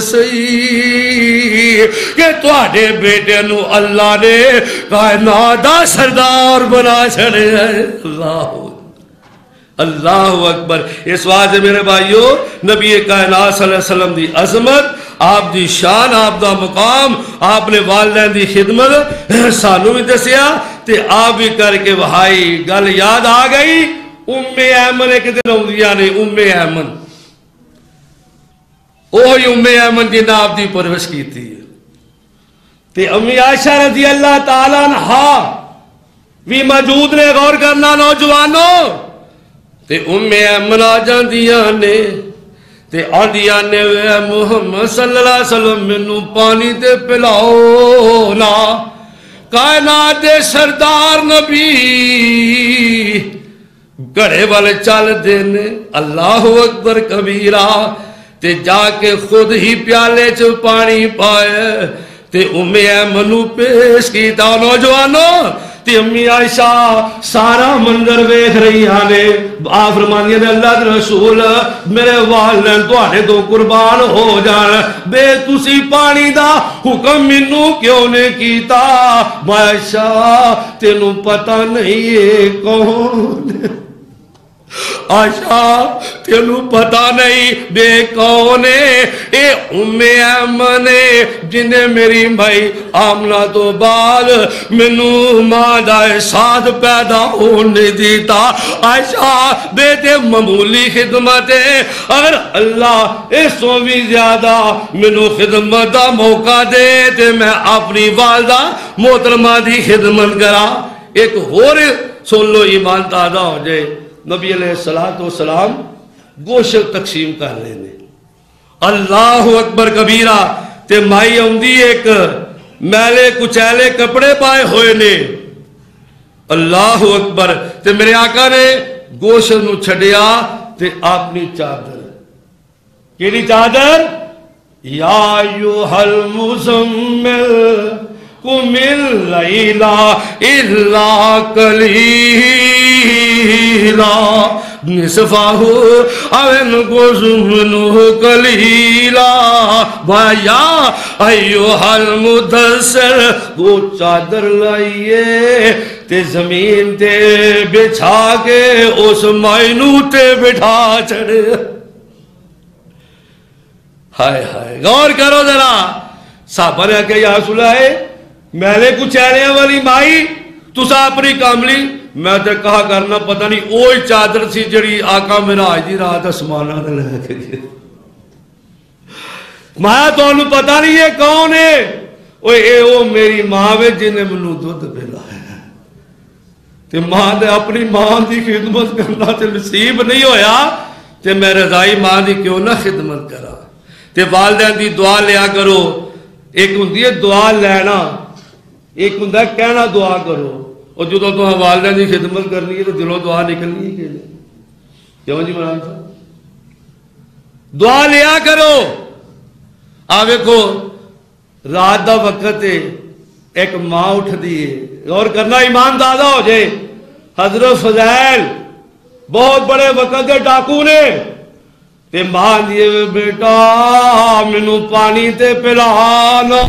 صحیح کہ تواڈے بیٹے نو اللہ نے کائنات دا سردار بنا چھڑے ہے۔ اللہ اللہ اکبر۔ اس واسطے میرے بھائیو نبی کائنات صلی اللہ علیہ وسلم دی عظمت، آپ دی شان، آپ دا مقام، آپ نے والدین دی خدمت سانو بھی دسیا تے آپ بھی کر کے وہائی۔ گل یاد آ گئی ام ایمن ایک دن ہوندیاں نے، ام ایمن اوہی ام ایمن جنہ آپ دی پرورش کی تھی، تے امی عائشہ رضی اللہ تعالیٰ عنہا بھی موجود نے، غور کرنا نوجوانوں۔ تے ام ایمن آ جاندیاں نے تے آدیاں نے اے محمد صلی اللہ علیہ وسلم منو پانی تے پلاؤ نا، کائنات دے سردار نبی گھڑے والے چل دینے، اللہ اکبر کبیرہ، تے جا کے خود ہی پیالے چ پانی پائے تے ام ایمن پیش کیتا۔ نوجوانوں تے امی عائشہ سارا منظر ویکھ رہی آنے، آپ فرماندیاں نے اللہ کے رسول میرے والدین تواڈے تو قربان ہو جان، بے تسی پانی دا حکم مینوں کیوں نے کیتا؟ عائشہ تینوں پتہ نہیں ہے کون عائشہ تینوں پتہ نہیں بے کون ہے؟ اے ام ایمن ہے جنہیں میری بھائی آمنہ تو بعد منو ماں دا احساس پیدا ہونے دیتا۔ عائشہ بیٹے معمولی خدمت ہے، اگر اللہ اس سے بھی زیادہ منو خدمت دا موقع دے تے میں اپنی والدہ محترمہ دی خدمت کرا۔ ایک اور سن لو ایمان تازہ ہو جائے، نبی علیہ السلام گوشت تقسیم کر رہے ہیں، اللہ اکبر کبیرہ، تے مائی آندی ایک میلے کچیلے کپڑے پائے ہوئے نے، اللہ اکبر، تے میرے آقا نے گوشت نو چھڑیا تے اپنی چادر، کیڑی چادر؟ یا ایھا المزمل قم اللیل الا قلیلا نصفہ او انقص منہ قلیلا یا ایھا المدثر وہ چادر لائیے تے زمین تے بچھا کے اس مائنو تے بٹھا چھڑے. ہائے ہائے غور کرو ذرا. صحابہ نے کہ یا رسول اللہ میں نے کچھ چہرے والی مائی تسا اپنی کاملی. میں تے کہا کرنا پتہ نہیں اوہی چادر سی جڑی آقا معراج دی رات آسماناں تے لے کے گئے. ماں تانوں پتہ نہیں یہ کون ہے؟ اوے اے او میری ماں وے جن نے مینوں دودھ پلایا. تے ماں دے اپنی ماں دی خدمت کرنا تے نصیب نہیں ہویا تے میں رضائی ماں دی کیوں نہ خدمت کرا. تے والدین دی دعا لیا کرو. ایک ہوندی ہے دعا لینا, ایک ہوندا ہے کہنا دعا کرو. اور جدوں تو والدین دی خدمت کرنی ہے تو دلوں دعا نکلنی ہے کہ نہیں؟ کیوں جی مولانا صاحب دعا لیا کرو. آ ویکھو رات دا وقت ہے, ایک ماں اٹھ دیئے اور کرنا ایمان دادا ہو جائے. حضرت فضائل بہت بڑے وقت دے ڈاکو نے تے ماں دیئے بیٹا منو پانی تے پلانا.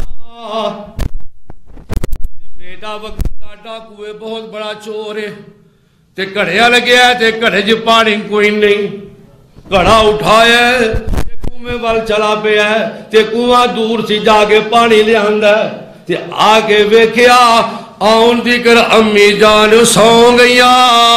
بیٹا وقت دا ڈاکو ہے بہت بڑا چور ہے تے کڑھیا لگیا ہے تے کڑھے جی پانی کوئی نہیں. کڑھا اٹھایا ہے تے کنویں وال چلا پیا ہے تے کنواں دور سی جا کے پانی لے آندا ہے تے آگے ویکھیا آن دی کر امی جان سو گئیا.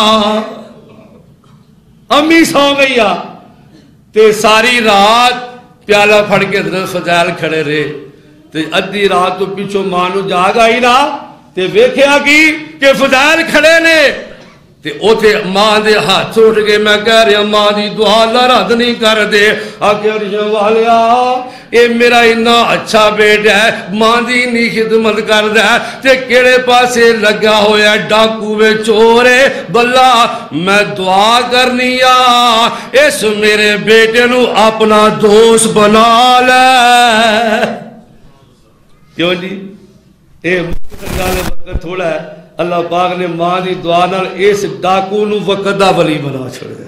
امی سو گئیا تے ساری رات پیالہ پھڑ کے حضرت فضائل کھڑے رہے. تے ادھی رات تو پیچھو مانو جاگ آئی نا تے ویکھیا کی کہ فضائل کھڑے نے تے اوتھے ماں دے ہاتھ اٹھ گئے. میں کہہ رہا ماں دی دعا اللہ رد نہیں کر دے. آکے عرشاں والیا اے میرا اتنا اچھا بیٹا ہے ماں دی نہیں خدمت کردا ہے تے کیڑے پاسے لگا ہویا ڈاکو وے چور ہے. بلا میں دعا کرنی آ اس میرے بیٹے نو اپنا دوست بنا لے. کیوں جی اے وقت تھوڑا ہے. اللہ پاک نے ماں دی دعا نال اس ڈاکو نو وقت دا ولی بنا چھڑے.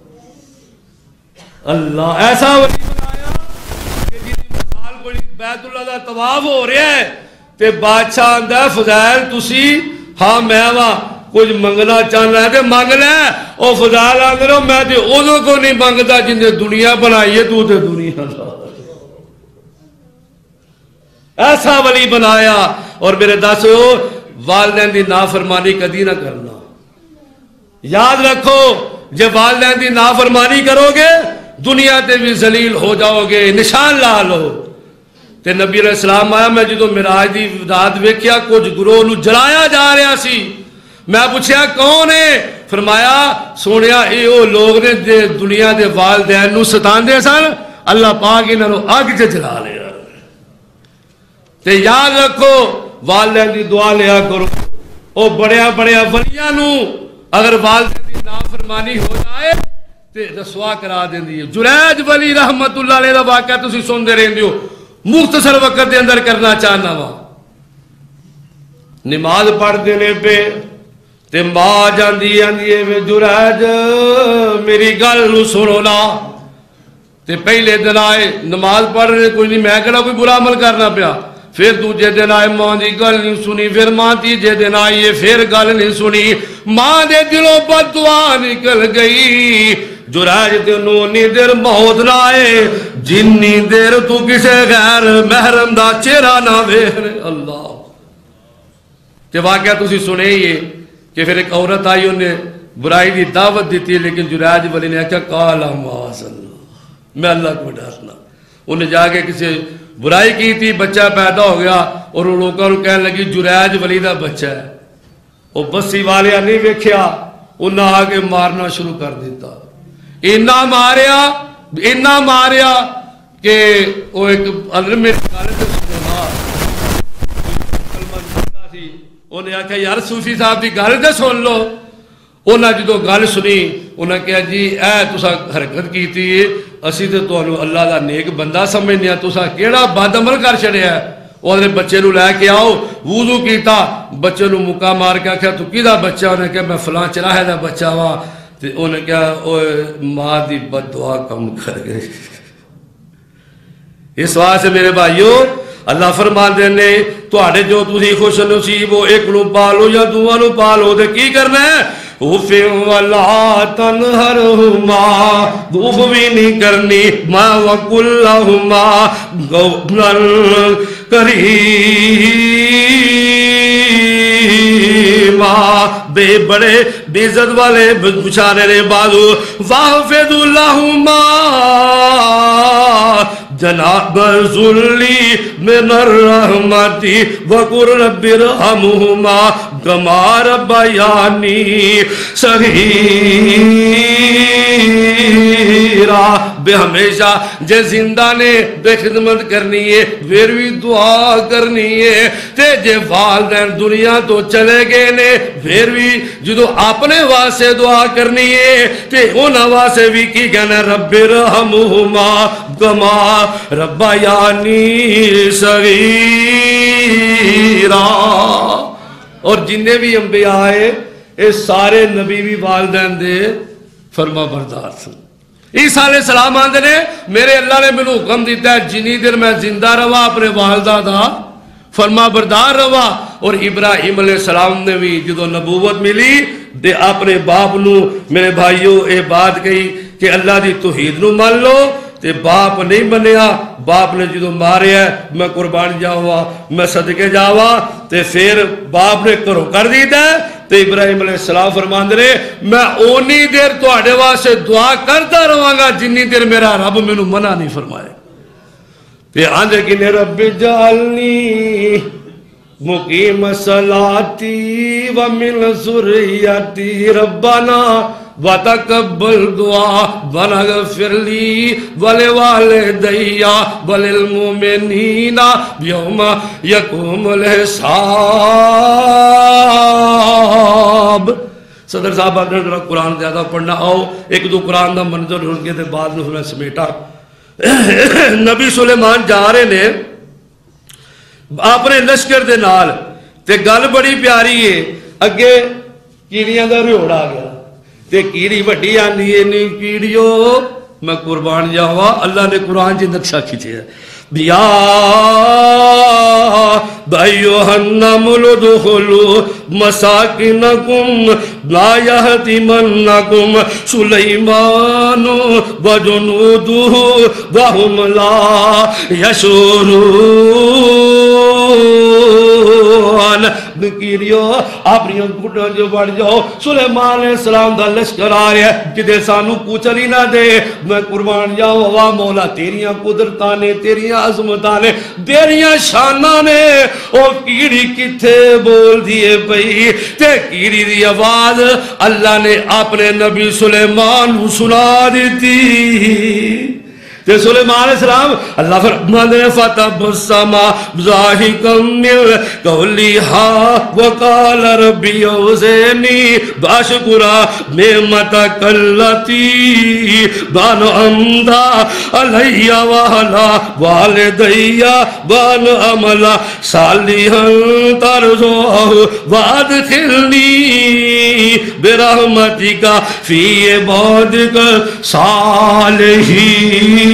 اللہ ایسا ولی بنایا کہ جی مثال بڑی بیت اللہ دا طواف ہو رہا ہے تے بادشاہ آندا ہے فضائل تسی ہاں میں وا کچھ منگنا چاہنا ہے تے مانگ لے. او فضائل آندے رہو میں تے اودوں کو نہیں منگدا جن نے دنیا بنائی ہے تو تے دنیا دا. ایسا ولی بنایا. اور میرے دسو والدین دی نافرمانی کدی نہ کرنا. یاد رکھو جے والدین دی نافرمانی کرو گے دنیا تے بھی ذلیل ہو جاؤ گے. نشان لا لو. تے نبی علیہ السلام آیا میں جدو معراج دی رات ویکھیا کچھ گروہ نو جلایا جا رہا سی. میں پوچھیا کون ہے؟ فرمایا سونیا اے او لوگ نے دے دنیا دے والدین نو ستاندے سن اللہ پاک انہاں نو اگ چ جلا لیا. تے یاد رکھو والدین دی دعا لیا کرو. او بڑیا بڑیا ولیاں نو اگر والدین دی نافرمانی ہو جائے تے رسوا کرا دیندی ہے. جریج ولی رحمت اللہ علیہ دا واقعہ تسی سن دے رہندے ہو. مختصر وقت دے اندر کرنا چاہنا وا. نماز پڑھ دینے پہ تے ماں جاندی آندی ہے جریج میری گل نو سنو نا. تے پہلے دن آئے نماز پڑھ رہے کوئی نہیں میں کہنا کوئی برا عمل کرنا پیا. پھر دوجے دن آئے ماں دی گل نہیں سنی. پھر ماں تیجے دن آئیے پھر گل نہیں سنی. ماں دے دلوں بد دعا نکل گئی. جریج تے نونی دیر موت نہ آئے جنی دیر تو کسے غیر محرم دا چہرہ نہ ویکھ. اللہ تے واقعہ تسی سنے ہی کہ پھر ایک عورت آئی انہیں برائی دی دعوت دیتی لیکن جریج ولی نے کہا قالا معاذ اللہ میں اللہ کو ڈرنا. انہیں جا کے کسی برائی کی تھی بچہ پیدا ہو گیا اور ان لوگوں کو کہنے لگی جریج ولی دا بچہ ہے. وہ بسی والے نہیں ویکھیا انہیں آگے مارنا شروع کر دیتا. اینا ماریا اینا ماریا کہ وہ ایک علم انہیں آکھا یار صوفی صاحب دی گل تے سن لو. انہیں جدو گل سنی انہیں کہا جی اے تسا حرکت کیتی اسی تے تانوں اللہ دا نیک بندہ سمجھنے تسا کیڑا بد عمل کر چھڑیا ہے. انہیں بچے نو لے کے آؤ وضو کیتا بچے نو مکہ مار کے آکھیا تو کیدا بچہ؟ انہیں کہا میں فلاں چراہے دا بچہ وا. تے انہیں کیا اوے ماں دی بد دعا کم کر گئے. اس واسطے میرے بھائیو اللہ فرما دینے تواڈے جو تسی خوش نصیب ہو ایک نو پالو یا دوواں نو پالو تے کی کرنا ہے اوف ولا تنہرہما دوف بھی نہیں کرنی ما وقل لہما قولا کریما بے بڑے بے عزت والے بچارے رے بازو واحفظ لہما جناب ذلی من الرحمتی وقر رب ارحمہما کما ربیانی صغیرا. بے ہمیشہ جے زندہ نے بے خدمت کرنی ہے پھر بھی دعا کرنی ہے تے جے والدین دنیا تو چلے گئے نے پھر بھی جدو اپنے واسے دعا کرنی ہے تے انہاں واسے بھی کی کہنا رب ارحمہما کما ربیانی صغیرا. اور جنہیں بھی انبیاء آئے اے سارے نبی بھی والدین دے فرما بردار سن. عیسیٰ علیہ السلام آندے نے میرے اللہ نے مینوں حکم دیتا ہے جنی دیر میں زندہ رہا اپنے والدہ دا فرما بردار رہا. اور ابراہیم علیہ السلام نے بھی جدو نبوت ملی دے اپنے باپ نو میرے بھائیو اے بات کہی کہ اللہ دی توحید نو مان لو تے باپ نہیں منیا. باپ نے جدو مارے ہے میں قربان جاوا میں صدقے جاوا تے پھر باپ نے کرو کر دیتا ہے تے ابراہیم علیہ السلام فرماندے نے میں اونی دیر تواڈے واسطے دعا کرتا رہاں گا جنی دیر میرا رب مینوں منع نہیں فرمائے. تے آندے کہ رب جعلنی مقیم صلاتی ومن ذریتی ربنا وَتَقَبَّلْ دُعَا وَنَغْفِرْ لِي وَلِوَالِدَيَّ وَلِلْمُؤْمِنِينَ يَوْمَ يَقُومُ الْحِسَابُ. صدر صاحب اگر ذرا قرآن زیادہ پڑھنا آؤ ایک دو قرآن دا منظر ان کے بعد میں سمیٹا. نبی سلیمان جا رہے نے اپنے لشکر دے نال تے گل بڑی پیاری ہے اگے کیڑیاں دا ریوڑ آ گیا تے کیڑی وڈی آنی ہے نہیں کیڑیو میں قربان جاوا اللہ نے قرآن جی نقشہ کھینچے ہے یا ایھا النمل ادخلوا مساکنکم لا یحطمنکم سلیمان وجنودہ وہم لا یشعرون. کیڑیو اپنی گھٹوں جو بڑھ جاؤ سلیمان علیہ السلام دا لشکر آ رہا ہے کدے سانو کچل ہی نہ دے. میں قربان جاؤ واہ مولا تیریاں قدرتاں نے تیریاں عظمتاں نے تیریاں شاناں نے. او کیڑی کتھے بول دیے پئی تے کیڑی دی آواز اللہ نے اپنے نبی سلیمان کو سنا دیتی. تے سلیمان علیہ السلام اللہ فرماندے نے فتبسم ضاحکا من قولها وقال ربی اوزعنی باشکر نعمتک التی انعمت علی وعلی والدی وان اعمل صالحا ترضاه وادخلنی برحمتک فی عبادک الصالحین.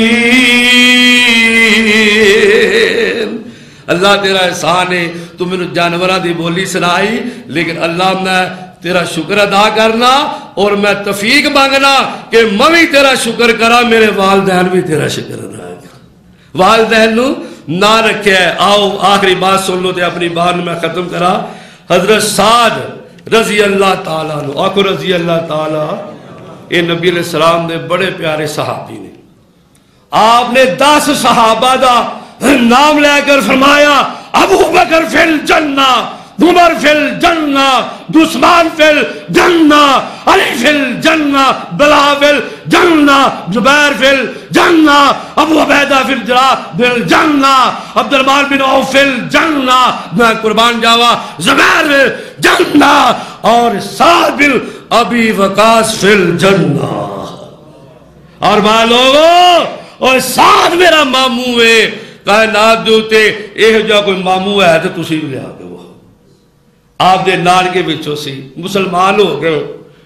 اللہ تیرا احسان ہے تو میں نے جانورہ دی بولی سنائی لیکن اللہ میں تیرا شکر ادا کرنا اور میں توفیق مانگنا کہ میں بھی تیرا شکر کرا میرے والدین بھی تیرا شکر ادا کرا. والدین نو نہ رکھے. آؤ آخری بات سن لو تے اپنی بات میں ختم کرا. حضرت سعد رضی اللہ تعالیٰ عنہ آخو رضی اللہ تعالیٰ اے نبی علیہ السلام نے بڑے پیارے صحابی نے آپ نے دس صحابہ دا نام لے کر فرمایا ابو بکر فی الجنہ عمر فی الجنہ عثمان فی الجنہ علی فی الجنہ بلال فی الجنہ زبیر فی الجنہ ابو عبیدہ فی الجراح فی الجنہ عبد الرحمن بن عوف فی الجنہ میں قربان جاوا زبیر فی الجنہ اور سعد بن ابی وقاص فی الجنہ. اور بھائی لوگوں اور ساتھ میرا ماموں ہے کائنات دوتے ایک جو کوئی ماموں ہے تو تسی بھی لیا گئے وہ آپ دے نال کے بچوں سی مسلمان ہو گئے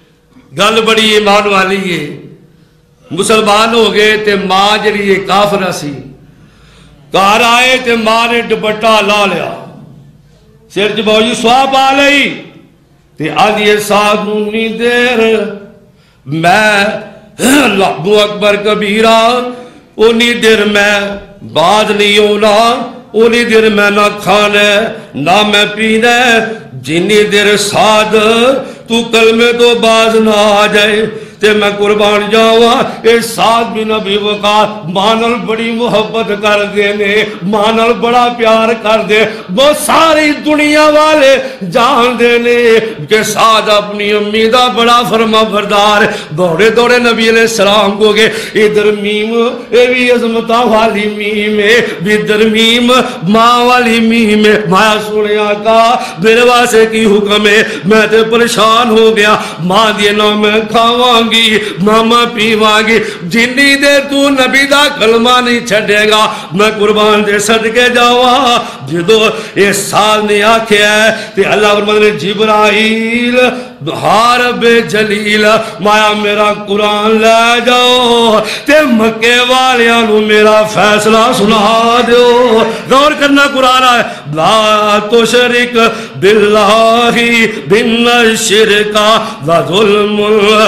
گل بڑی ایمان والی ہے مسلمان ہو گئے تے ماں جڑی کافرہ سی گھر آئے تے ماں نے دوپٹہ لا لیا سر چ بہو جی سواہ پا لئی تے آدھی ساتھ نونی دیر میں اللہ اکبر کبیرہ انہی دیر میں بعد نہیں ہونا انہی دیر میں نہ کھانا نہ میں پینا جنی دیر ساتھ تو کلمے تو باز نہ آ جائے تے میں قربان جاواں اے ساتھ بھی نبی وقار مانل بڑی محبت کر دینے مانل بڑا پیار کر دے وہ ساری دنیا والے جان دینے کہ ساتھ اپنی امی دا بڑا فرما بردار دوڑے دوڑے نبی علیہ السلام کو گے ادھر میم اے بھی عظمتہ والی میم ہے ادھر میم ماں والی میم ہے مایا سنے آقا میرے واسے کی حکم ہے میں تے پریشان ہو گیا ماں دیے نہ میں کھاواں گی ماما پیواں گی جنی دے تو نبی دا کلمہ نہیں چھڑے گا میں قربان دے صدقے جاواں جدو یہ سال نے آکھے ہے تے اللہ فرماتے نے جبرائیل ہار بے جلیل مایا میرا قرآن لے جاؤ تے مکے والیاں نو میرا فیصلہ سنا دیو غور کرنا قرآن ہے لا تشرک باللہ بن الشرکا وظلم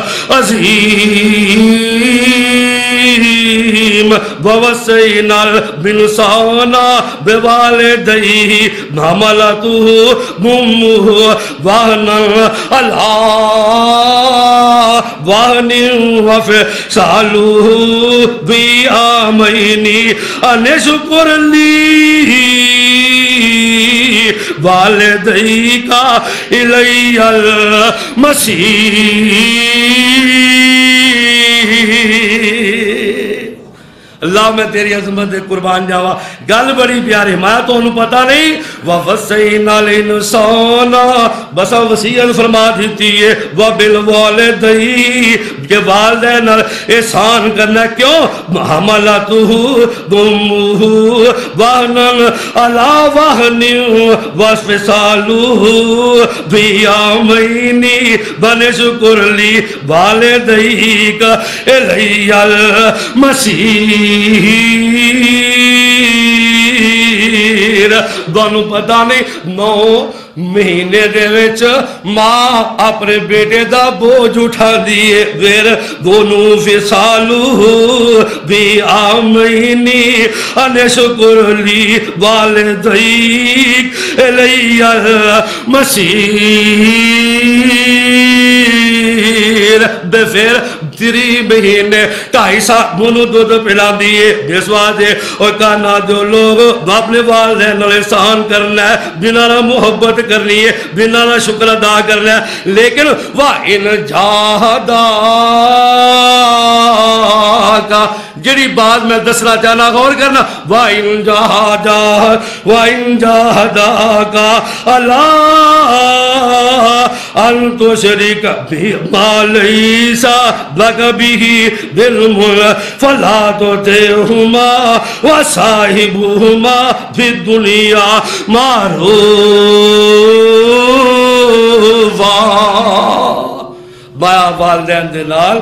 عظیم ووصینا الانسان بوالدیہ حملتہ امہ وہنا علی وہن وفصالہ بعامین ان اشکر لی والدیک الی المصیر اللہ میں تیری عظمت قربان جاوا گل بڑی پیاری میں تو انہوں پتہ نہیں وَوَسَّيْنَا الْإِنسَانَ بس وصیت فرما دیتی ہے وَبِالْوَالِدَيْنِ کہ والدین احسان کرنا کیوں حَمَلَتُهُ أُمُّهُ وَهْنًا عَلَى وَهْنٍ وَفِصَالُهُ بعامین أَنِ اشْكُرْ لِي وَالِدَيْكَ إِلَيَّ الْمَصِيرُ دونوں پتہ نہیں نو مہینے دے وچ ماں اپنے بیٹے دا بوجھ اٹھا دیئے پھر دونوں فصالہ بعامین ان اشکر لی والدیک الی المصیر بے پھر تری مہینے ٹائی ساتھ منو دودھ پلا دیئے جس واجے اور کہنا جو لوگ اپنے والدین احسان کرنا ہے بنا نہ محبت کرنی ہے بنا نہ شکر ادا کرنا ہے لیکن وَإِنْ جَاهَدَاكَ جڑی بات میں دسنا چاہنا غور کرنا وَإِنْ جَاهَدَاكَ وَإِنْ جَاهَدَاكَ عَلَىٰ أَن تُشْرِكَ بِمَا لَيْسَ لَكَ بِهِ عِلْمٌ فَلَا تُطِعْهُمَا وَصَاحِبْهُمَا فِي الدُّنْيَا مَعْرُوفًا بایا والدین دے نال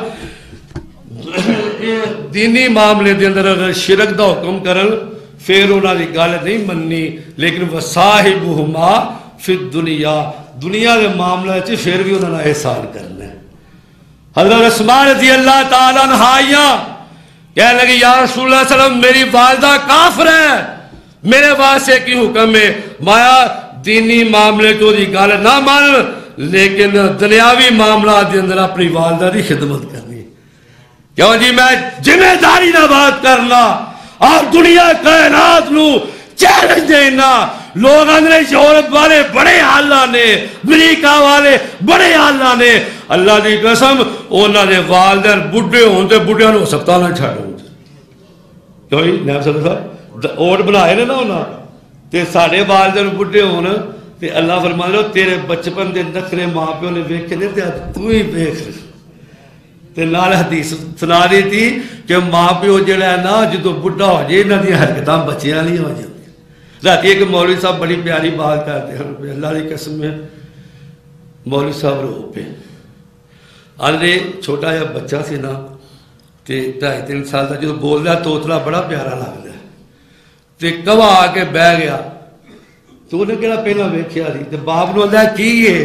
دینی معاملے دے اندر اگر شرک دا حکم کرن پھر انہاں دی گل نہیں مننی لیکن وصاحبہما فی الدنیا دنیا دے معاملے چ پھر بھی انہاں نے احسان کرنا ہے حضرت اسماء رضی اللہ تعالیٰ عنہ آئیاں کہنے لگی یا رسول اللہ صلی اللہ علیہ وسلم میری والدہ کافر ہے میرے واسطے کی حکم ہے مایا دینی معاملے تو دی گل نہ مان لیکن دنیاوی معاملات دے اندر اپنی والدہ دی خدمت کرنی کیوں جی میں ذمہ داری نہ بات کرنا اور دنیا کائنات نو چیلنج دینا لوگ اندرے یورپ والے بڑے اللہ نے امریکہ والے اللہ اللہ نے اللہ دی قسم اونا دے والدین بڑھے ہوں تے بڑھے ہوں سپتانا چھاڑے ہوں کیوں ہی نیب صلی اللہ علیہ وسلم اوٹ بنائے نا ہونا تے ساڑھے والدین بڑھے ہوں تے اللہ فرما لو تیرے بچپن دے نخرے ماں پیوں نے بیکھ کے دے تے تو ہی بیکھ تے نال حدیث سنا دی تھی کہ ماں پیوں جڑا ہے نا جدو بڑھا ہو جائے نہ دی حرکتاں بچیاں نہیں ہو جائے رہتی ہے کہ مولوی صاحب بڑی پیاری بات کرتے ہیں اللہ کی قسم میں مولوی صاحب رو پہ آنے چھوٹا جا بچہ سی نا تے ڈھائی تین سال کا جو بول رہا توتلا بڑا پیارا لگتا ہے تے کوا آ کے بہ گیا تو انہیں کہڑا پہلا ویکھیا سی تے باپ نو آندا کی ہے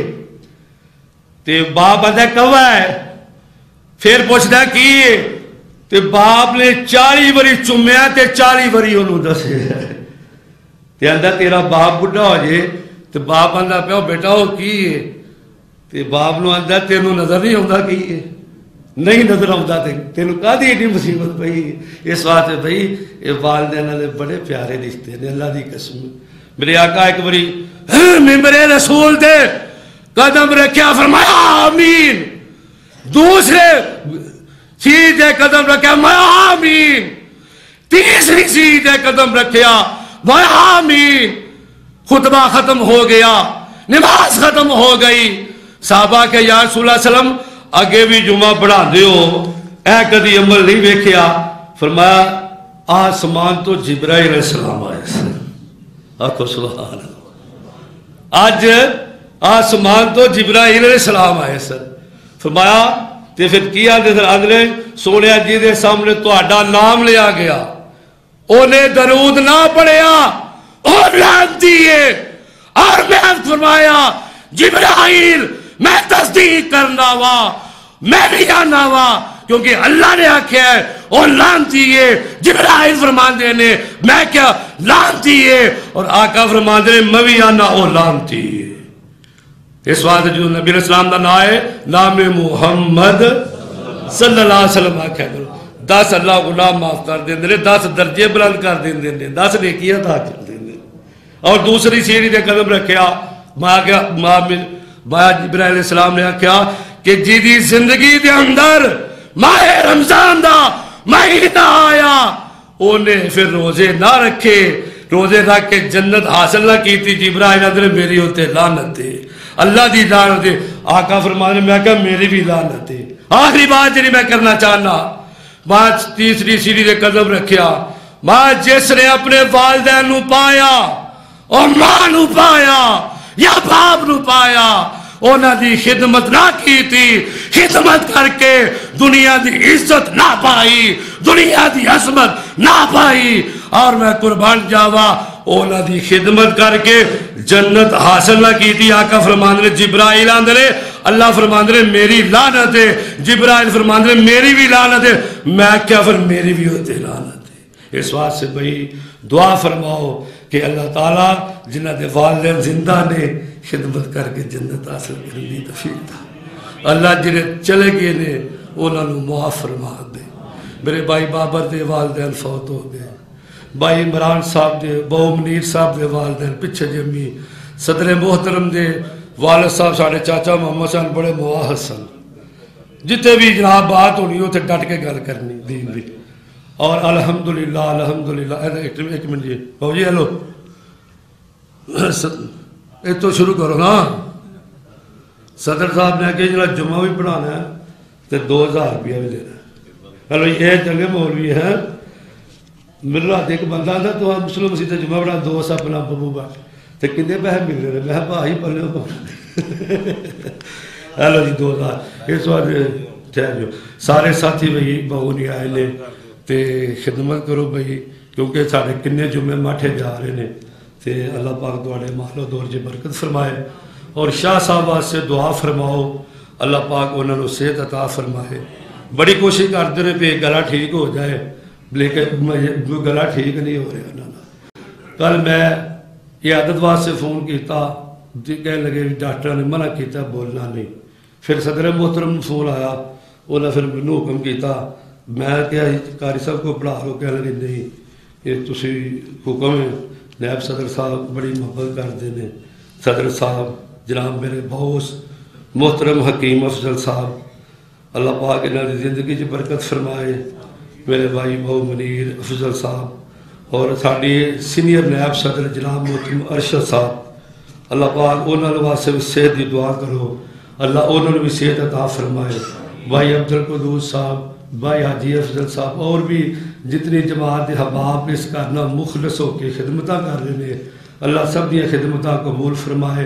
تے باپ آندا کوا ہے پھر پوچھدا کی ہے تے باپ نے چالی وری چومیا تے چالی وری انہوں دسیا تے آندا تیرا باپ بڈھا ہو جائے تے باپ آندا پیا بیٹا وہ کی ہے تے باپ نو آندا تینوں نظر نہیں آਉਂدا کی ہے نہیں نظر آتا تینوں کہدی ایڈی مصیبت پئی اس واسطے بھائی یہ والدین دے بڑے پیارے رشتے نے اللہ دی قسم میرے آقا ایک باری ممبر رسول دے قدم رکھیا فرمایا آمین دوسرے چیز دے قدم رکھیا میں آمین تیسری چیز دے قدم رکھیا میں آمین خطبہ ختم ہو گیا نماز ختم ہو گئی صحابہ کے یا رسول اللہ علیہ وسلم اگے بھی جمعہ پڑھا دیو اے کدی عمل نہیں ویکھیا فرمایا آسمان تو جبرائیل علیہ السلام آئے سن آکھو سبحان اللہ آج آسمان تو جبرائیل علیہ السلام آئے سن فرمایا تے پھر کیا دے اندرے سونیا جی دے سامنے تو اڈا نام لیا گیا انہیں درود نہ پڑھیا اور لعنتی ہے اور میں فرمایا جبرائیل میں تصدیق کرنا وا میں بھی جاننا وا کیونکہ اللہ نے آکھیا ہے اور لعنتی ہے جبرائیل فرماندے نے میں کیا لعنتی ہے اور آقا فرماندے نے میں بھی جاننا اور لعنتی ہے اس واسطے جو نبی علیہ السلام دا نام ہے نام محمد صلی اللہ علیہ وسلم آکھیا کرو دس اللہ گناہ معاف کر دیں دے دس درجے بلند کر دیں دے دس نیکیاں عطا کر دیں دے اور دوسری سیڑھی دے قدم رکھیا ماں کیا ماں ماں جبرائیل علیہ السلام نے کہا کہ جی دی زندگی دے اندر ماہ رمضان دا مہینہ آیا انہیں پھر روزے نہ رکھے روزے رکھ کے جنت حاصل نہ کی تھی جبرائیل ادھر میری ہوتے لعنت ہے اللہ دی لعنت ہے آقا فرمانے میں کہا میری بھی لعنت ہے آخری بات جنہی میں کرنا چاہنا ماں تیسری سیڑھی دے قدم رکھیا ماں جس نے اپنے والدین نو پایا اور ماں نو پایا یا باپ نو پایا اونا دی خدمت نہ کی تھی خدمت کر کے دنیا دی عزت نہ پائی دنیا دی عظمت نہ پائی اور میں قربان جاوا اونا دی خدمت کر کے جنت حاصل نہ کی تھی آقا فرماندے جبرائیل آندے اللہ فرماندے میری لعنت ہے جبرائیل فرماندے میری بھی لعنت ہے میں کیا پھر میری بھی ہوتے لعنت ہے اس واسطے سے بھئی دعا فرماؤ کہ اللہ تعالیٰ جنہ دے والدین زندہ نے خدمت کر کے جنت حاصل کرنی توفیق دا اللہ جنہیں چلے گئے نے انہوں نے معاف فرما دے میرے بھائی بابر دے والدین فوت ہو گئے بھائی عمران صاحب دے بہو منیر صاحب دے والدین پچھے جمی صدر محترم دے والد صاحب ساڑھے چاچا محمد صاحب بڑے مواحد سن جتے بھی جناب بات ہونی ہو تے ڈٹ کے گل کرنی دین دی اور الحمدللہ الحمدللہ ایک منٹ جی بہو جی ہلو ایک تو شروع کرو نا صدر صاحب نے کہ جنہا جمعہ بھی پڑھانا ہے تو دو ہزار روپیہ بھی دینا ہے ہلو یہ چنگے مولوی ہیں میرے رات ایک بندہ تھا تو مسلم مسیح سے جمعہ پڑھا دو سا اپنا ببو با تو کتنے پیسے مل رہے میں بھائی پڑھنے ہو ہلو جی دو ہزار اس وقت ٹھہر سارے ساتھی بھائی بہو نہیں آئے لے تے خدمت کرو بھائی کیونکہ سارے کنے جمعے ماٹھے جا رہے ہیں تے اللہ پاک دوڑے محلو دور جی برکت فرمائے اور شاہ صاحبہ سے دعا فرماؤ اللہ پاک انہوں نے صحت عطا فرمائے بڑی کوشش کرتے رہے پہ گلا ٹھیک ہو جائے لیکن گلا ٹھیک نہیں ہو رہا انہوں نے کل میں یہ عادت واسطے فون کیتا کہنے لگے ڈاکٹر نے منع کیتا بولنا نہیں پھر صدر محترم فون آیا انہوں نے پھر مینوں حکم کیتا میں کیا قاری صاحب کو پڑھا لو کہنے لگے نہیں یہ تسی حکم ہے نیب صدر صاحب بڑی محبت کرتے ہیں صدر صاحب جناب میرے باؤس محترم حکیم افضل صاحب اللہ پاک انہوں نے زندگی کی برکت فرمائے میرے بھائی بہو منیر افضل صاحب اور ساڑی سینئر نیب صدر جناب محترم ارشد صاحب اللہ پاک انہوں نے واسطے بھی صحت دی دعا کرو اللہ انہوں نے بھی صحت عطا فرمائے بھائی عبدالقدوس صاحب بھائی حاجی افضل صاحب اور بھی جتنی جماعت حباب اس کرنا مخلص ہو کے خدمتہ کر رہے ہیں اللہ سب دیا خدمتہ قبول فرمائے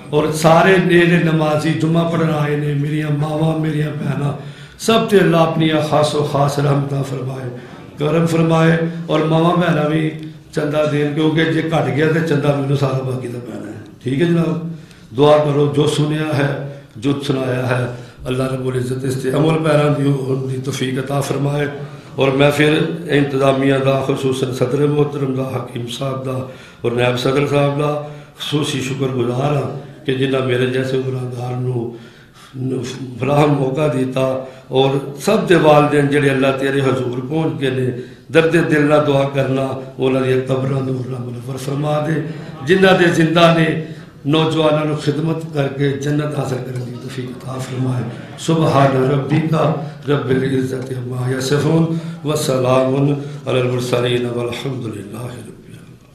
اور سارے نیرے نمازی جمعہ پڑھنا آئے نے میری ماما میری بہناں سب تے اللہ اپنی خاص و خاص رحمتہ فرمائے کرم فرمائے اور ماما بہناں بھی چندہ دین کیونکہ جے کٹ گیا تو چندہ میں سارا باقی تو پہنا ہے ٹھیک ہے جناب دعا کرو جو سنیا ہے جو سنایا ہے اللہ رب العزت اس سے عمل پیران دی توفیق عطا فرمائے اور میں پھر انتظامیہ دا خصوصاً صدر محترم دا حکیم صاحب دا اور نائب صدر صاحب دا خصوصی شکر گزار ہاں کہ جنہ میرے جیسے گناہگار نو فراہم موقع دیتا اور سب دے والدین جڑے اللہ تیرے حضور پہنچ کے نے درد دل نہ دعا کرنا اولا دیا قبرہ نور نہ منور فرما دے جنہ دے زندہ نے نوجوانوں خدمت کر کے جنت حاصل کرنے کی توفیق عطا فرمائے سبحان ربک رب العزت عما یصفون وسلام علی المرسلین والحمد للہ رب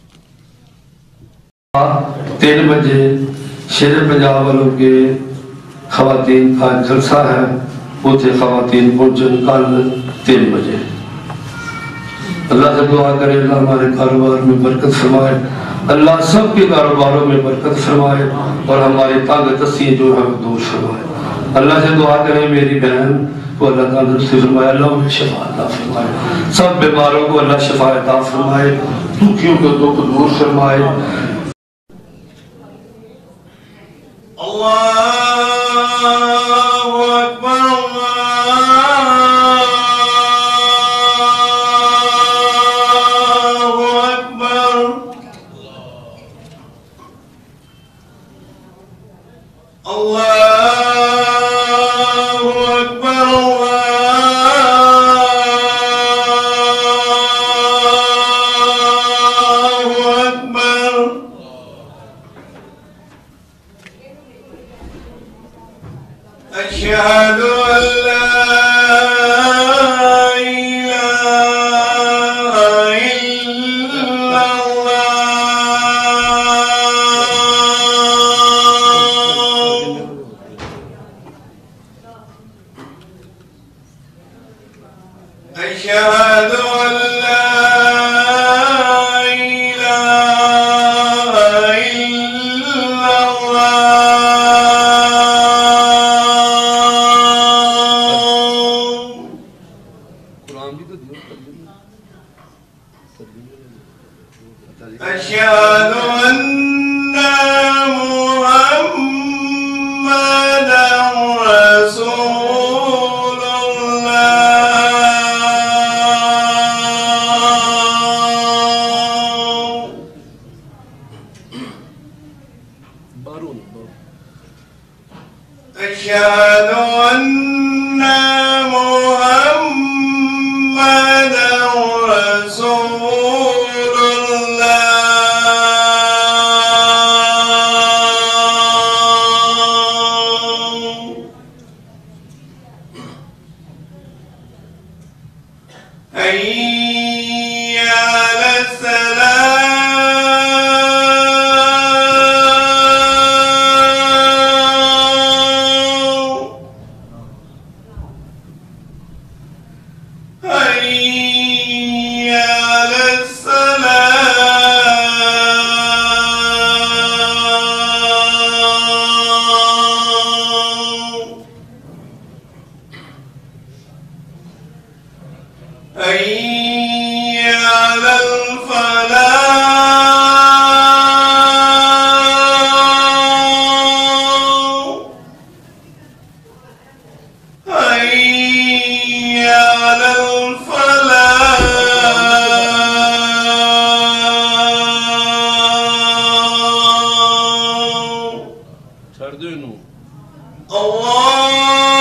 العالمین تین بجے شیر پنجاب والوں کے خواتین کا جلسہ ہے اتنے خواتین پہنچن کل تین بجے اللہ سے دعا کرے اللہ ہمارے کاروبار میں برکت فرمائے اللہ سب کے کاروباروں میں برکت فرمائے اور ہماری تانگ دستی جو ہے دور فرمائے اللہ سے دعا کرے میری بہن کو اللہ تعالیٰ سے فرمائے اللہ انہیں شفا عطا فرمائے سب بیماروں کو اللہ شفا عطا فرمائے دکھیوں کو دکھ دور فرمائے اللہ أشهد أن لا إله إلا الله أشهد أن لا أشهد أن محمدا رسول الله أشهد أن محمدا رسول حي على السلام حي على السلام حي على الفلاح حي على الفلاح چھڑ دو انہوں الله